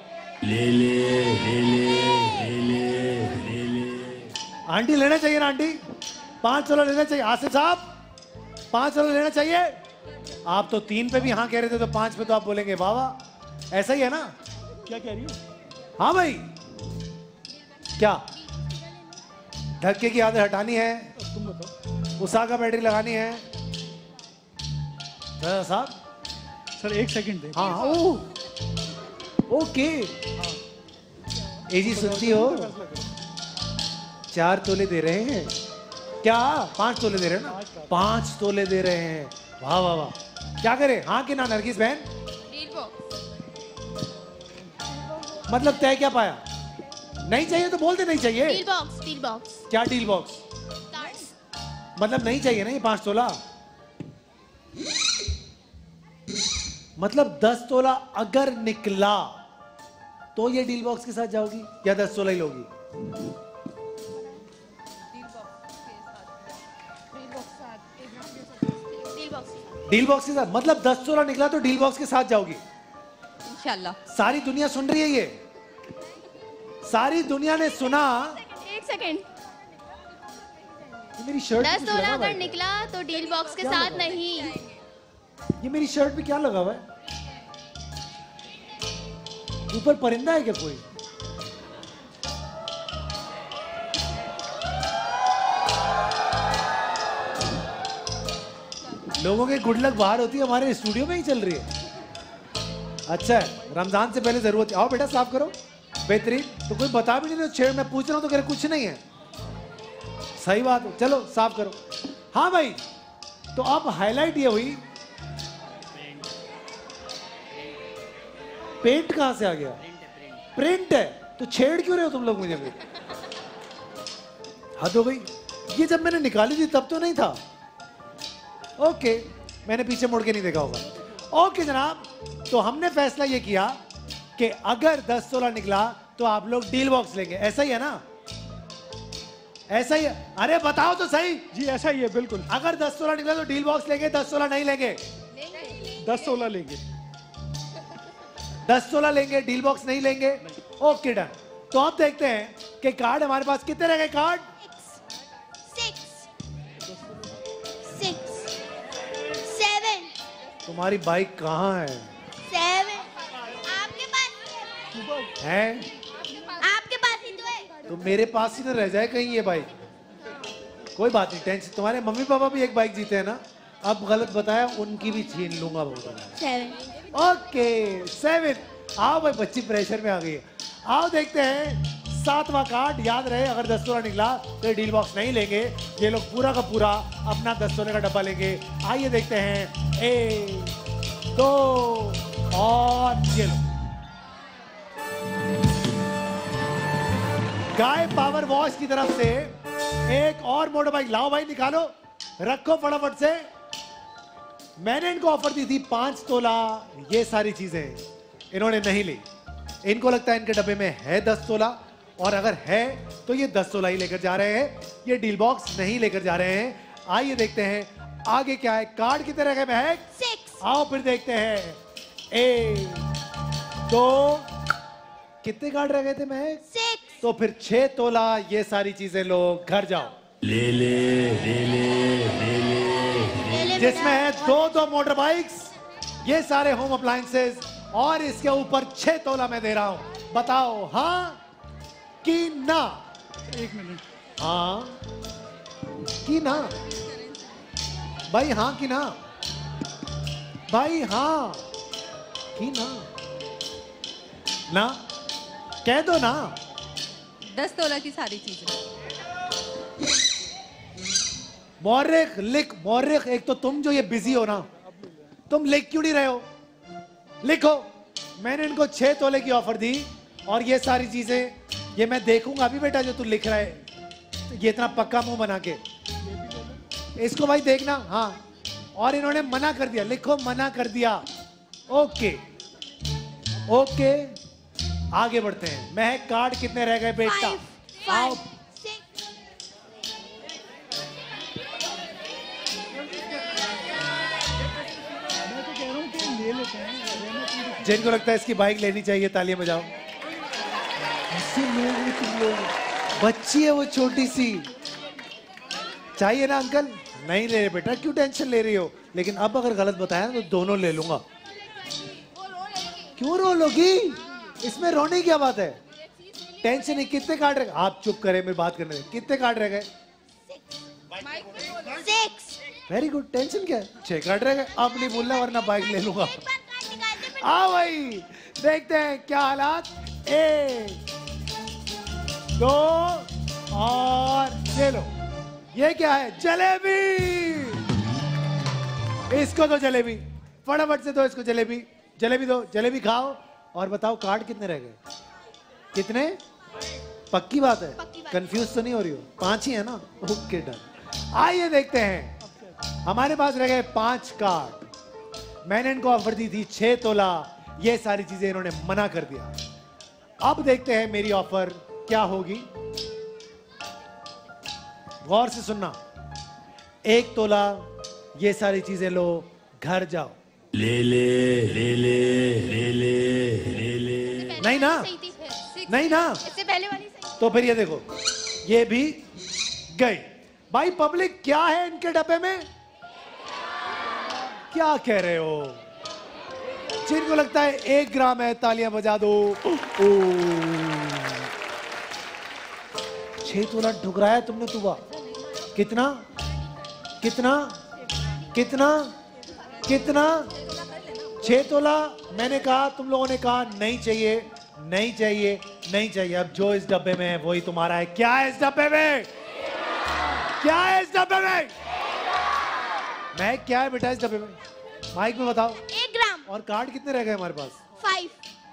आंटी लेना चाहिए ना? आंटी 5 तोला लेना चाहिए। आसिफ साहब 5 तोला लेना चाहिए। आप तो 3 पे भी हाँ कह रहे थे, तो 5 पे तो आप बोलेंगे वाह वाह। ऐसा ही है ना? क्या कह रही हो? हाँ भाई, क्या धक्के की आदत हटानी है? तुम बताओ। उषा का बैटरी लगानी है साहब? सर 1 सेकंड दे। हाँ ओके। एजी सुनती हो? 4 तोले दे रहे हैं क्या? 5 तोले दे रहे हैं ना? 5 तोले दे रहे हैं। वाह वाह वाह। क्या करें, हाँ कि ना नरगिस बहन? Deal box. मतलब तय क्या पाया? नहीं चाहिए तो बोल दे नहीं चाहिए। Deal box, deal box. क्या डील बॉक्स? कार्ड्स। मतलब नहीं चाहिए ना ये 5 तोला? मतलब 10 तोला अगर निकला तो ये डील बॉक्स के साथ जाओगी या 10 तोला ही लोगी? Deal box. डील बॉक्स के साथ। मतलब 10 तोला निकला तो डील बॉक्स के साथ जाओगी? इंशाल्लाह। सारी दुनिया सुन रही है ये, सारी दुनिया ने सुना। 1 सेकंड। ये मेरी शर्ट 10 तोला अगर निकला तो डील बॉक्स के साथ नहीं। ये मेरी शर्ट पे क्या लगा हुआ है? ऊपर परिंदा है क्या कोई? लोगों के गुड लक बाहर होती है, हमारे स्टूडियो में ही चल रही है। अच्छा है, रमजान से पहले जरूरत है। आओ बेटा साफ करो। बेहतरीन। तो कोई बता भी नहीं रहे, छेड़ मैं पूछ रहा हूं तो कह रहे कुछ नहीं है। सही बात है, चलो साफ करो। हाँ भाई, तो अब हाईलाइट ये हुई, पेंट कहां से आ गया? प्रिंट है। तो छेड़ क्यों रहे हो तुम लोग मुझे? हद हो गई। ये जब मैंने निकाली थी तब तो नहीं था। ओके, मैंने पीछे मुड़ के नहीं देखा होगा। ओके जनाब, तो हमने फैसला ये किया कि अगर 10 तोला निकला तो आप लोग डील बॉक्स लेंगे। ऐसा ही है ना? ऐसा ही है। अरे बताओ तो सही। जी ऐसा ही है बिल्कुल। अगर 10 तोला निकला तो डील बॉक्स लेंगे, 10 तोला नहीं लेंगे? 10 तोला लेंगे। 10 तोला लेंगे, डील बॉक्स नहीं लेंगे। Okay done. तो अब देखते हैं कि कार्ड हमारे पास कितने रह गए? कार्ड 6 7। तुम्हारी बाइक कहाँ है? 7 आपके पास है? आपके पास ही तो है। तो मेरे पास ही ना रह जाए कहीं ये बाइक। कोई बात नहीं, टेंशन। तुम्हारे मम्मी पापा भी एक बाइक जीते हैं ना? अब गलत बताया, उनकी भी छीन लूंगा बहुत। 7। ओके 7। आओ भाई, बच्ची प्रेशर में आ गई है। आओ देखते हैं 7वां कार्ड। याद रहे, अगर 10 तोला निकला तो डील बॉक्स नहीं लेंगे। ये लोग पूरा का पूरा अपना 10 तोले का डब्बा लेंगे। आइए देखते हैं 1 2 और ये लो। गाय पावर वॉश की तरफ से एक और मोटर बाइक लाओ भाई, निकालो, रखो फटाफट से। मैंने इनको ऑफर दी थी 5 तोला, ये सारी चीजें इन्होंने नहीं ली। इनको लगता है इनके डब्बे में है 10 तोला, और अगर है तो ये 10 तोला ही लेकर जा रहे हैं, ये डील बॉक्स नहीं लेकर जा रहे हैं। आइए देखते हैं आगे क्या है। कार्ड कितने रह गए महक? 6। आओ फिर देखते हैं 1 2 कितने कार्ड रह गए थे महक? 6। तो फिर 6 तोला, ये सारी चीजें लो, घर जाओ। जिसमें है 2 मोटर बाइक्स, ये सारे होम अप्लायंसेस, और इसके ऊपर 6 तोला मैं दे रहा हूं। बताओ हाँ कि ना? 1 मिनट। हाँ कि ना? भाई हाँ कि ना? भाई हाँ कि ना? ना कह दो ना। 10 तोला की सारी चीजें। मौर्रिक लिख, मौर्रिक। एक तो तुम जो ये बिजी हो ना, तुम लिख क्यों नहीं रहे हो? लिखो। मैंने इनको 6 तोले की ऑफर दी और ये सारी चीजें ये मैं देखूंगा अभी बेटा जो तू लिख रहा है, ये इतना पक्का मुंह बना के। इसको भाई देखना। हाँ, और इन्होंने मना कर दिया। लिखो मना कर दिया। ओके ओके, आगे बढ़ते हैं। महक कार्ड कितने रह गए बेटा? 5 आओ। 6 मैं तो कह रहा हूँ कि ले लेते हैं, रहना चाहिए। जिनको लगता है इसकी बाइक लेनी चाहिए तालियां बजाओ। ऐसे लोग हैं तुम लोग। बच्ची है वो छोटी सी। चाहिए ना अंकल? नहीं ले रहे बेटा, क्यों टेंशन ले रही हो? लेकिन अब अगर गलत बताया ना तो दोनों ले लूंगा। क्यों रो लोगी? इसमें रोने की क्या बात है? टेंशन नहीं। कितने कार्ड रह गए? आप चुप करें, मेरी बात करने दें। कितने कार्ड रह गए? 6 वेरी गुड। टेंशन क्या है? 6 कार्ड रह गए। अब नहीं बोलना वरना बाइक ले लूंगा। आओ भाई देखते हैं क्या हालात। 1 2 और ले लो। ये क्या है? जलेबी। इसको दो जलेबी, फटाफट से दो इसको जलेबी। जलेबी दो, जलेबी खाओ। और बताओ कार्ड कितने रह गए? कितने? पक्की बात है? कंफ्यूज तो नहीं हो रही हो? 5 ही है ना? Okay done. आइए देखते हैं। हमारे पास रह गए 5 कार्ड। मैंने इनको ऑफर दी थी 6 तोला। ये सारी चीजें इन्होंने मना कर दिया। अब देखते हैं मेरी ऑफर क्या होगी। गौर से सुनना। 1 तोला, ये सारी चीजें लो, घर जाओ। ले ले ले ले ले ले ले ले। नहीं ना? नहीं ना? इससे पहले वाली सही। तो फिर ये देखो, ये भी गई। भाई पब्लिक क्या है इनके डब्बे में? क्या कह रहे हो? जिनको लगता है 1 ग्राम है तालियां बजा दो। 6 तोला ठुकराया तुमने। तुबा कितना कितना कितना कितना? 6 तोला। मैंने कहा, तुम लोगों ने कहा नहीं चाहिए नहीं चाहिए नहीं चाहिए। अब जो इस डब्बे में है वही तुम्हारा है। क्या है इस डब्बे में? क्या है इस डब्बे में? मैं क्या है बेटा इस डब्बे में? माइक में बताओ। 1 ग्राम। और कार्ड कितने रह गए हमारे पास? 5।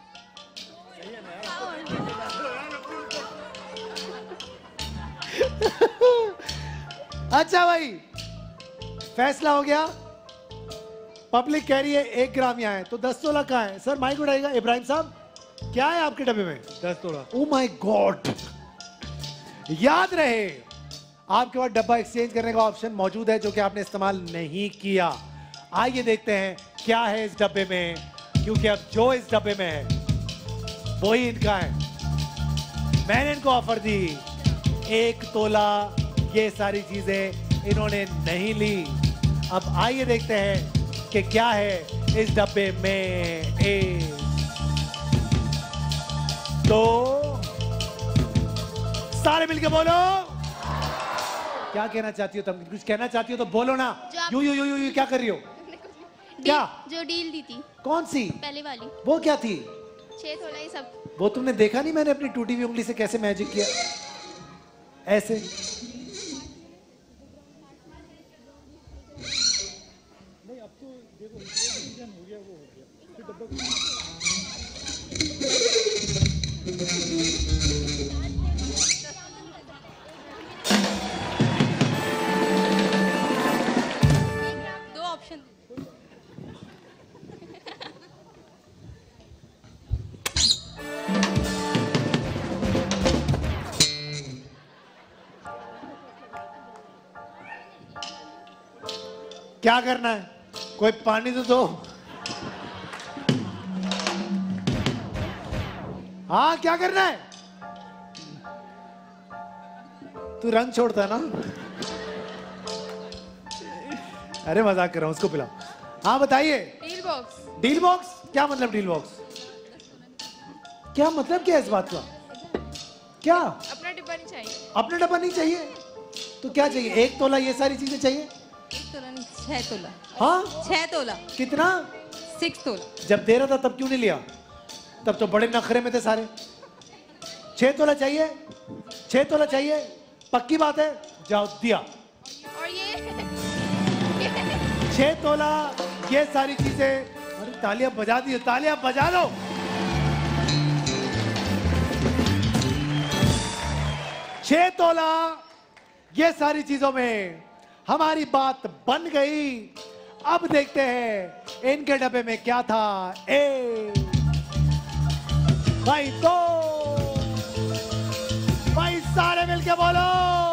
अच्छा भाई, फैसला हो गया। पब्लिक कह रही है 1 ग्राम यहाँ है, तो 10 तोला कहाँ है? Sir mic उठाइएगा। इब्राहिम साहब, क्या है आपके डब्बे में? 10 तोला। Oh my god. याद रहे, आपके पास डब्बा एक्सचेंज करने का ऑप्शन मौजूद है जो कि आपने इस्तेमाल नहीं किया। आइए देखते हैं क्या है इस डब्बे में, क्योंकि अब जो इस डब्बे में है वही इनका है। मैंने इनको ऑफर दी 1 तोला, ये सारी चीजें इन्होंने नहीं ली। अब आइए देखते हैं कि क्या है इस डब्बे में। 1 2, सारे मिलके बोलो। क्या कहना चाहती हो तुम? कुछ कहना चाहती हो तो बोलो ना। यू यू यू यू क्या कर रही हो? क्या? जो डील दी थी कौन सी? पहले वाली। वो क्या थी? 6 तोला ही सब। वो तुमने देखा नहीं मैंने अपनी टूटी हुई उंगली से कैसे मैजिक किया? ऐसे। नहीं, अब तो देखो इंट्रोडक्शन हो गया, वो हो गया। फिर डब्बा दो ऑप्शन। क्या करना है? कोई पानी तो दो। हाँ, क्या करना है? तू रंग छोड़ता है ना? अरे मजाक कर रहा हूं, उसको पिलाओ। हाँ बताइए। Deal box. Deal box? क्या मतलब डील बॉक्स? क्या मतलब क्या है इस बात का? क्या अपना डिब्बा नहीं चाहिए? अपना डब्बा नहीं चाहिए तो क्या चाहिए? 1 तोला ये सारी चीजें चाहिए? 1 तोला नहीं, 6 तोला। हाँ 6 तोला। कितना? 6 तोला। जब दे रहा था तब क्यों नहीं लिया? तब तो बड़े नखरे में थे सारे। 6 तोला चाहिए? 6 तोला चाहिए? पक्की बात है? जाओ दिया। और ये 6 तोला ये सारी चीजें। अरे तालियां बजा दी, तालियां बजा दो। 6 तोला ये सारी चीजों में हमारी बात बन गई। अब देखते हैं इनके डब्बे में क्या था। भाई 2, भाई सारे मिलके बोलो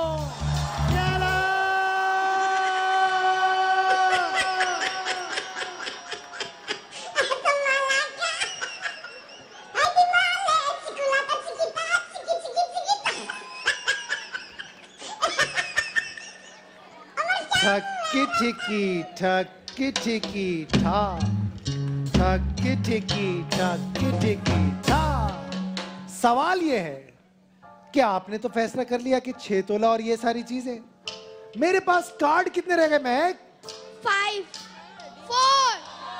ठक्की ठिकी ठक्की ठिकी ठा, ठक्की ठिकी ठा। सवाल ये है कि आपने तो फैसला कर लिया कि 6 तोला और ये सारी चीजें। मेरे पास कार्ड कितने रह गए? मैं 5 4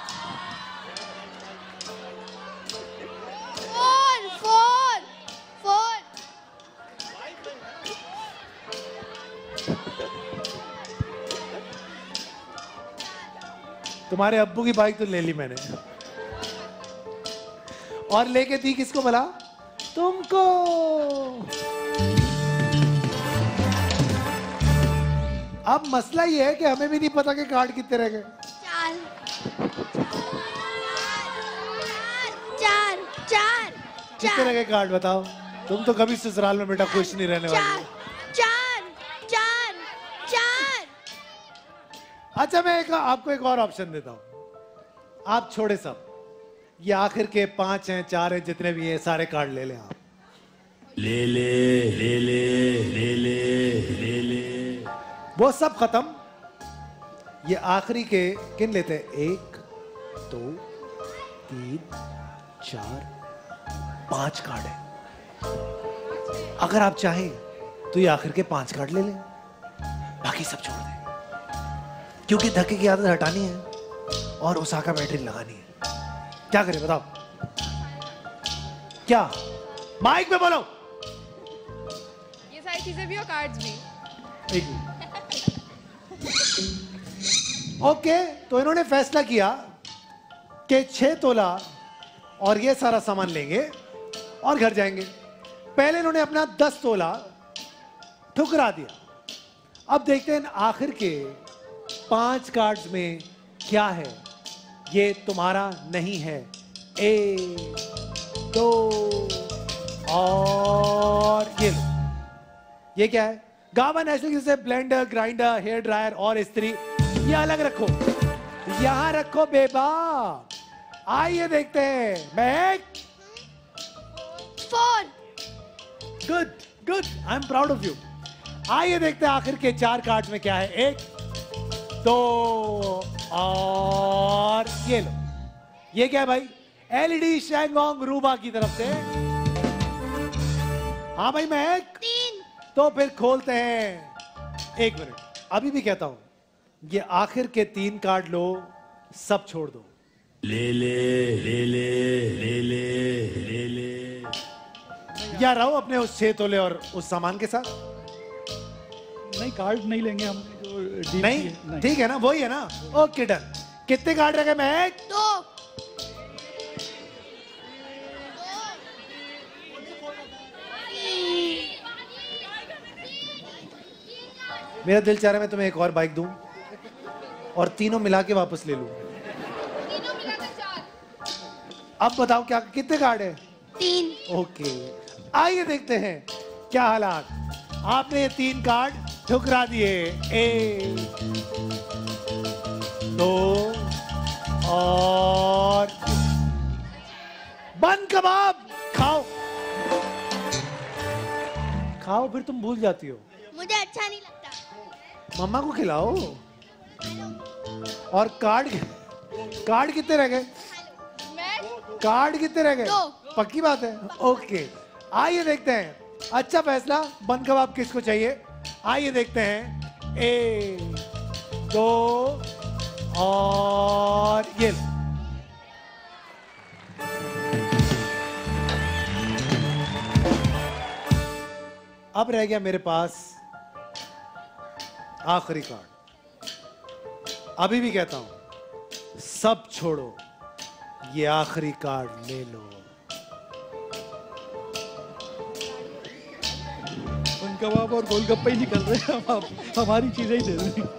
4 4 तुम्हारे अब्बू की बाइक तो ले ली मैंने, और लेके दी किसको भला? तुमको। अब मसला ये है कि हमें भी नहीं पता कि कार्ड कितने रह गए। 4 कितने रह गए कार्ड बताओ? तुम तो कभी ससुराल में बेटा खुश नहीं रहने वाली। 4 अच्छा मैं आपको एक और ऑप्शन देता हूं। आप छोड़े सब, ये आखिर के 5 हैं 4 हैं जितने भी हैं सारे कार्ड ले लें आप। ले ले ले ले ले ले ले ले। वो सब खत्म। ये आखिरी के किन लेते हैं? 1 2 3 4 5 कार्ड है। अगर आप चाहें तो ये आखिर के 5 कार्ड ले लें, बाकी सब छोड़ दें, क्योंकि धक्के की आदत हटानी है और ओसाका बैटरी लगानी है। क्या करें बताओ? क्या माइक में बोलो? ये सारी चीजें भी और कार्ड्स भी। एक मिनट। ओके, तो इन्होंने फैसला किया कि 6 तोला और ये सारा सामान लेंगे और घर जाएंगे। पहले इन्होंने अपना 10 तोला ठुकरा दिया। अब देखते हैं आखिर के 5 कार्ड्स में क्या है। ये तुम्हारा नहीं है। 1 2 और ये लो। ये क्या है? गावा नेशनल से ब्लेंडर, ग्राइंडर, हेयर ड्रायर और इस्त्री। ये अलग रखो, यहां रखो बेबा। आइए देखते हैं। Mehak 4 good good, I am proud of you. आइए देखते हैं आखिर के 4 कार्ड्स में क्या है। 1 2 और ये लो। ये क्या है भाई? एलईडी शैंगोंग रूबा की तरफ से। हाँ भाई महक 3 तो फिर खोलते हैं। 1 मिनट, अभी भी कहता हूं, ये आखिर के 3 कार्ड लो, सब छोड़ दो। ले ले ले ले ले ले ले ले। या रहो अपने उस 6 तोले और उस सामान के साथ। नहीं कार्ड नहीं लेंगे हम, जो डील नहीं, की है, ठीक है ना, वही है ना। Okay done. कितने कार्ड रह गए महक? 2 मेरा दिल चाह रहा है मैं तुम्हें एक और बाइक दूं और तीनों मिला के वापस ले लूं। तीनों मिलाकर 4। अब बताओ क्या कितने कार्ड है? 3 ओके, आइए देखते हैं क्या हालात। आपने ये 3 कार्ड ठुकरा दिए। 1 2 और बन कबाब। खाओ खाओ, फिर तुम भूल जाती हो। मुझे अच्छा नहीं लगता। मम्मा को खिलाओ। और कार्ड कितने रह गए? मैं कार्ड कितने रह गए? 2। पक्की बात है? ओके, आइए देखते हैं। अच्छा फैसला, बन कबाब किसको चाहिए? आइए देखते हैं। 1 2 और ये अब रह गया मेरे पास आखिरी कार्ड। अभी भी कहता हूं, सब छोड़ो, ये आखिरी कार्ड ले लो। उन कबाब और गोलगप्पे ही निकल रहे हैं, हम हमारी चीजें ही दे रहे हैं।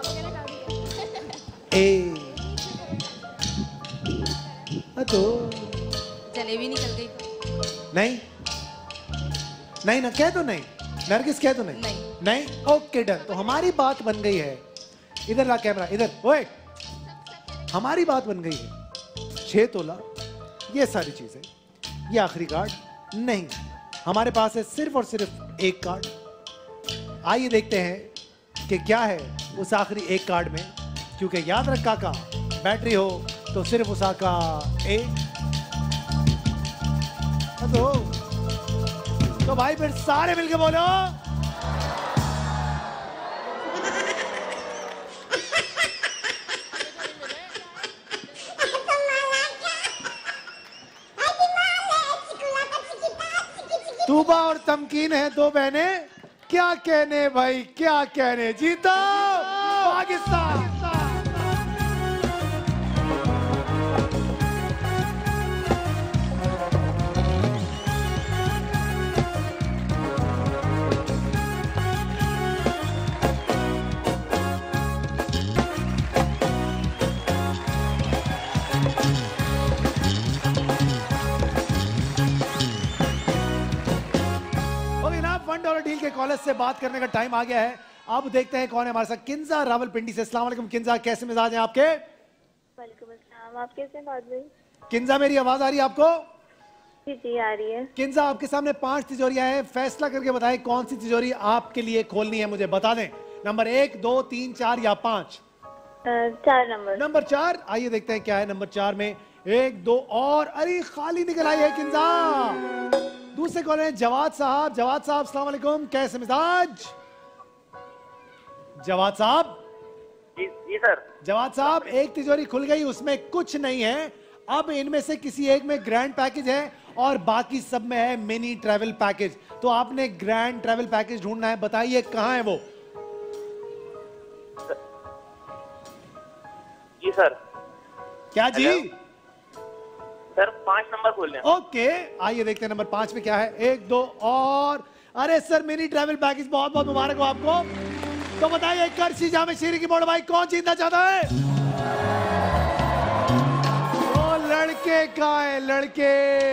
तो जलेबी निकल गई। नहीं नहीं ना, कह दो नहीं। नरगिस कह दो नहीं। नहीं, ओके डन। तो हमारी बात बन गई है। इधर ला कैमरा, इधर। ओए, हमारी बात बन गई है। 6 तोला, ये सारी चीजें, ये आखिरी कार्ड नहीं। हमारे पास है सिर्फ और सिर्फ एक कार्ड। आइए देखते हैं कि क्या है उस आखिरी एक कार्ड में। क्योंकि याद रख काका, बैटरी हो तो सिर्फ उस का एक। तो भाई फिर सारे मिलके बोलो, तूबा और तमकीन है 2 बहनें। क्या कहने भाई, क्या कहने। जीतो पाकिस्तान। $1 डील के कॉलेज से बात करने का टाइम आ गया है। अब देखते हैं कौन है हमारे साथ। किंजा रावलपिंडी से। अस्सलाम वालेकुम किंजा, कैसे मिजाज हैं आपके? वालेकुम अस्सलाम, आप कैसे हैं फहद भाई? किंजा मेरी आवाज आ रही है आपको? जी जी आ रही है। किंजा आपके सामने 5 तिजोरियां हैं, फैसला करके बताएं कौन सी तिजोरी आपके लिए खोलनी है, मुझे बता दें। नंबर 1, 2, 3, 4 या 5? 4 नंबर। नंबर 4। आइए देखते हैं क्या है नंबर 4 में। 1 2 और अरे खाली निकल आई है किंजा। दूसरे कॉल है जवाद साहब। जवाद साहब अस्सलाम वालेकुम, कैसे मिजाज? जवाद साहब। जी सर। जवाद साहब, एक तिजोरी खुल गई, उसमें कुछ नहीं है। अब इनमें से किसी एक में ग्रैंड पैकेज है और बाकी सब में है मिनी ट्रैवल पैकेज। तो आपने ग्रैंड ट्रैवल पैकेज ढूंढना है, बताइए कहां है वो? जी सर। क्या जी? सर 5 नंबर खोलने। ओके, आइए देखते हैं नंबर 5 में क्या है। 1 2 और अरे सर मिनी ट्रैवल पैकेज, बहुत बहुत मुबारक हो आपको। तो बताइए करसी जामे शीरी की बोर्ड भाई कौन जीतना चाहता है? वो लड़के का है, लड़के।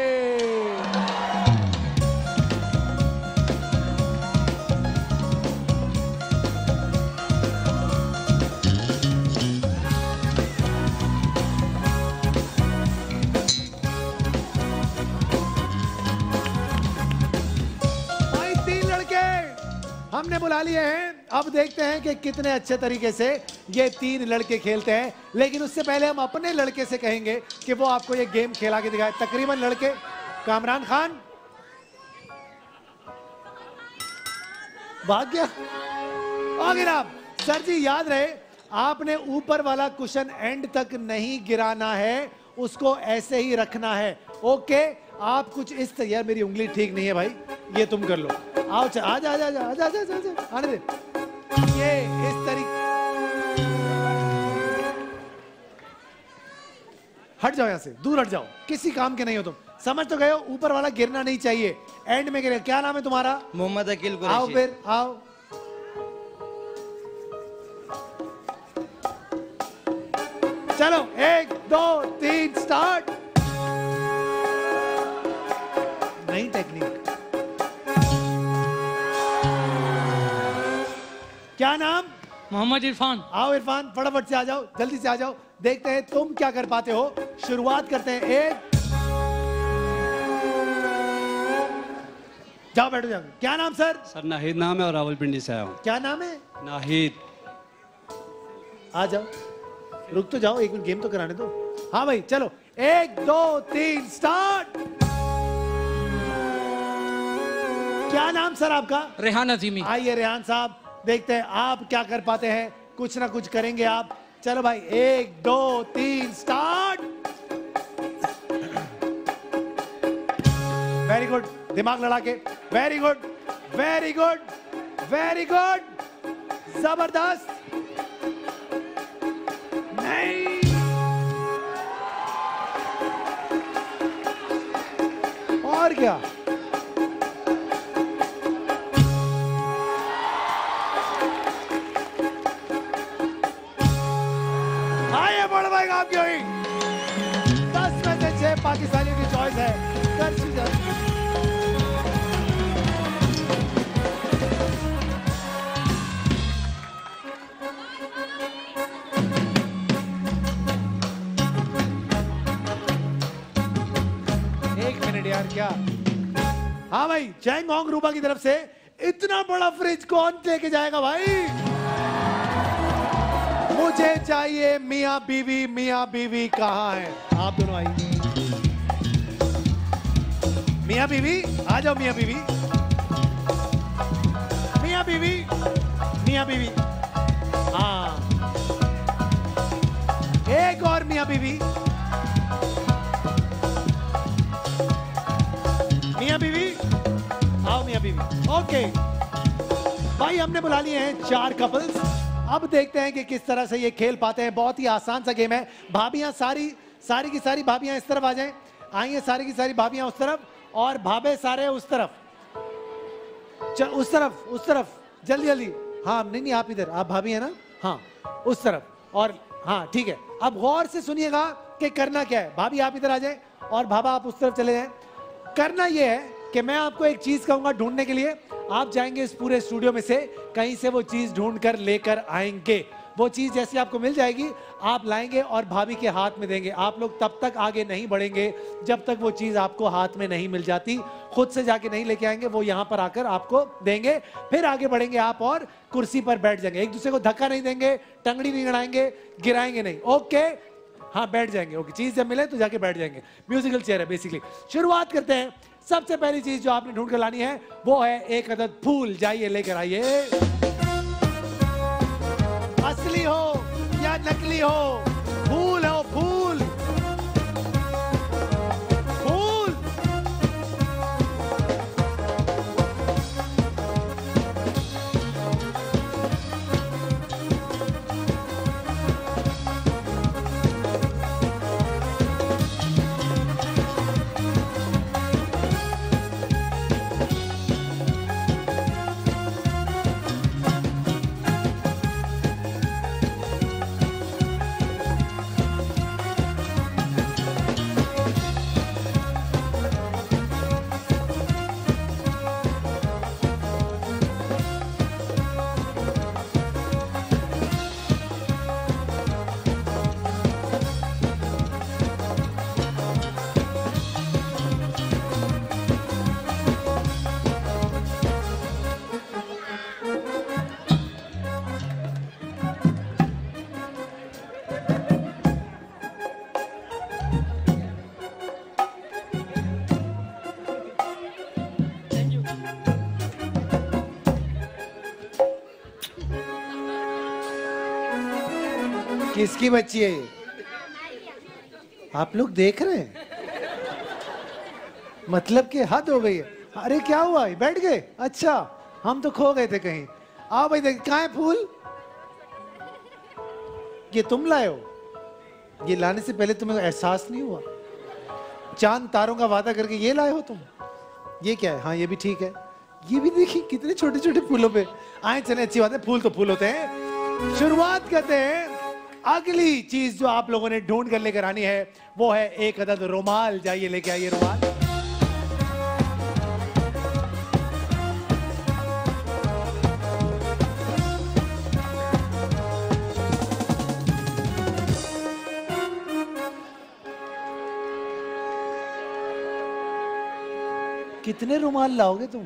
हमने बुला लिए हैं। अब देखते हैं कि कितने अच्छे तरीके से ये 3 लड़के खेलते हैं। लेकिन उससे पहले हम अपने लड़के से कहेंगे कि वो आपको ये गेम खेला के दिखाए। तकरीबन लड़के कामरान खान भाग गया। और आप सर जी याद रहे, आपने ऊपर वाला कुशन एंड तक नहीं गिराना है, उसको ऐसे ही रखना है। ओके, आप कुछ इस तरह, यार मेरी उंगली ठीक नहीं है भाई, ये तुम कर लो। आओ आजा आजा आजा आजा आजा आने दे। ये इस तरीके, हट जाओ, यहां से दूर हट जाओ, किसी काम के नहीं हो तुम। समझ तो गए हो, ऊपर वाला गिरना नहीं चाहिए, एंड में गिरे। क्या नाम है तुम्हारा? मोहम्मद अकील कुरैशी। आओ फिर आओ। चलो 1 2 3 स्टार्ट। नई टेक्निक। क्या नाम? मोहम्मद इरफान। आओ इरफान, फटाफट से आ जाओ, जल्दी से आ जाओ। देखते हैं तुम क्या कर पाते हो। शुरुआत करते हैं। 1 जाओ बैठो जाओ। क्या नाम सर? सर नाहिद नाम है और रावलपिंडी से आया हूँ। क्या नाम है? नाहिद। आ जाओ, रुक तो जाओ एक मिनट, गेम तो कराने दो। हाँ भाई चलो, 1 2 3 स्टार्ट। क्या नाम सर आपका? रेहान अजीमी। आइए रेहान साहब, देखते हैं आप क्या कर पाते हैं। कुछ ना कुछ करेंगे आप। चलो भाई 1 2 3 स्टार्ट। वेरी गुड, दिमाग लड़ा के, very good very good very good, जबरदस्त। नहीं, और क्या? आइए बड़ भाई, आपकी हुई 10 में से 6 पाकिस्तानियों की चॉइस है। यार क्या? हाँ भाई, चैंगोंग रूबा की तरफ से इतना बड़ा फ्रिज कौन लेके जाएगा भाई? मुझे चाहिए मियां बीवी। मियां बीवी कहाँ है? आप दोनों आइए। मियां बीवी आ जाओ। मियां बीवी, मियां बीवी, मियां बीवी। हाँ, एक और मियां बीवी। मियां बीवी आओ। मियां बीवी ओके भाई, हमने बुला लिए हैं 4 कपल्स। अब देखते हैं कि किस तरह से ये खेल पाते हैं। बहुत ही आसान सा गेम है। भाभियां सारी की सारी भाभियां इस तरफ आ जाएं। आइए, सारी की सारी भाभियां उस तरफ, और भाभे सारे उस तरफ। उस तरफ जल्दी जल्दी। हाँ नहीं, आप इधर, आप भाभी है ना? हाँ, उस तरफ। और हाँ ठीक है, अब गौर से सुनिएगा कि करना क्या है। भाभी आप इधर आ जाए और भाभा आप उस तरफ चले जाएं। करना यह है कि मैं आपको एक चीज कहूंगा ढूंढने के लिए। आप जाएंगे इस पूरे स्टूडियो में से कहीं से वो चीज ढूंढ कर लेकर आएंगे। वो चीज जैसे आपको मिल जाएगी आप लाएंगे और भाभी के हाथ में देंगे। आप लोग तब तक आगे नहीं बढ़ेंगे जब तक वो चीज आपको हाथ में नहीं मिल जाती। खुद से जाके नहीं लेके आएंगे, वो यहाँ पर आकर आपको देंगे। फिर आगे बढ़ेंगे आप और कुर्सी पर बैठ जाएंगे। एक दूसरे को धक्का नहीं देंगे, टंगड़ी नहीं गड़ाएंगे, गिराएंगे नहीं। ओके, हाँ बैठ जाएंगे। ओके, चीज जब मिले तो जाके बैठ जाएंगे। म्यूजिकल चेयर है बेसिकली। शुरुआत करते हैं। सबसे पहली चीज जो आपने ढूंढ कर लानी है वो है एक अदद फूल। जाइए लेकर आइए। असली हो या नकली हो, फूल हो फूल। फूल किसकी बच्ची है ये? आप लोग देख रहे हैं? मतलब कि हद हो गई है। अरे क्या हुआ, बैठ गए? अच्छा, हम तो खो गए थे कहीं। आओ भाई, देख कहाँ है फूल? ये तुम लाए हो? ये लाने से पहले तुम्हें एहसास नहीं हुआ? चांद तारों का वादा करके ये लाए हो तुम? ये क्या है? हाँ ये भी ठीक है। ये भी देखिए कितने छोटे छोटे फूलों पे आए। चले, अच्छी बात है, फूल तो फूल होते हैं। शुरुआत करते हैं। अगली चीज जो आप लोगों ने ढूंढ कर लेकर आनी है वो है एक अदद रुमाल। जाइए लेके आइए रुमाल। कितने रुमाल लाओगे तुम?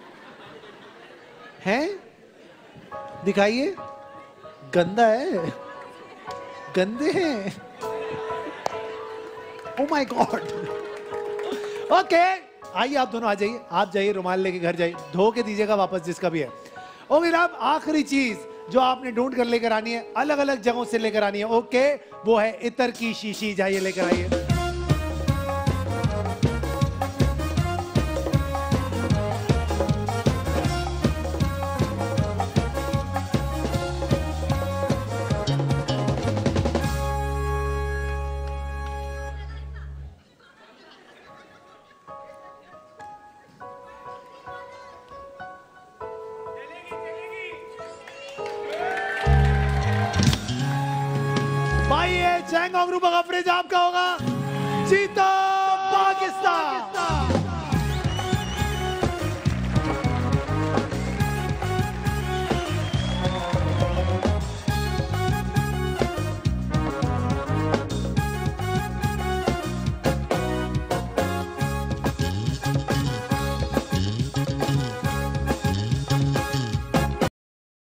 हैं? दिखाइए। गंदा है, गंदे हैं। ओ माय गॉड। ओके आइए आप दोनों आ जाइए, आप जाइए रुमाल लेके घर जाइए, धो के दीजिएगा वापस जिसका भी है। ओके अब आखिरी चीज जो आपने ढूंढ कर लेकर आनी है, अलग अलग जगहों से लेकर आनी है, ओके वो है इत्र की शीशी। जाइए लेकर आइए। चैंगोंग रूपा का फ्रिज आपका होगा। जीतो।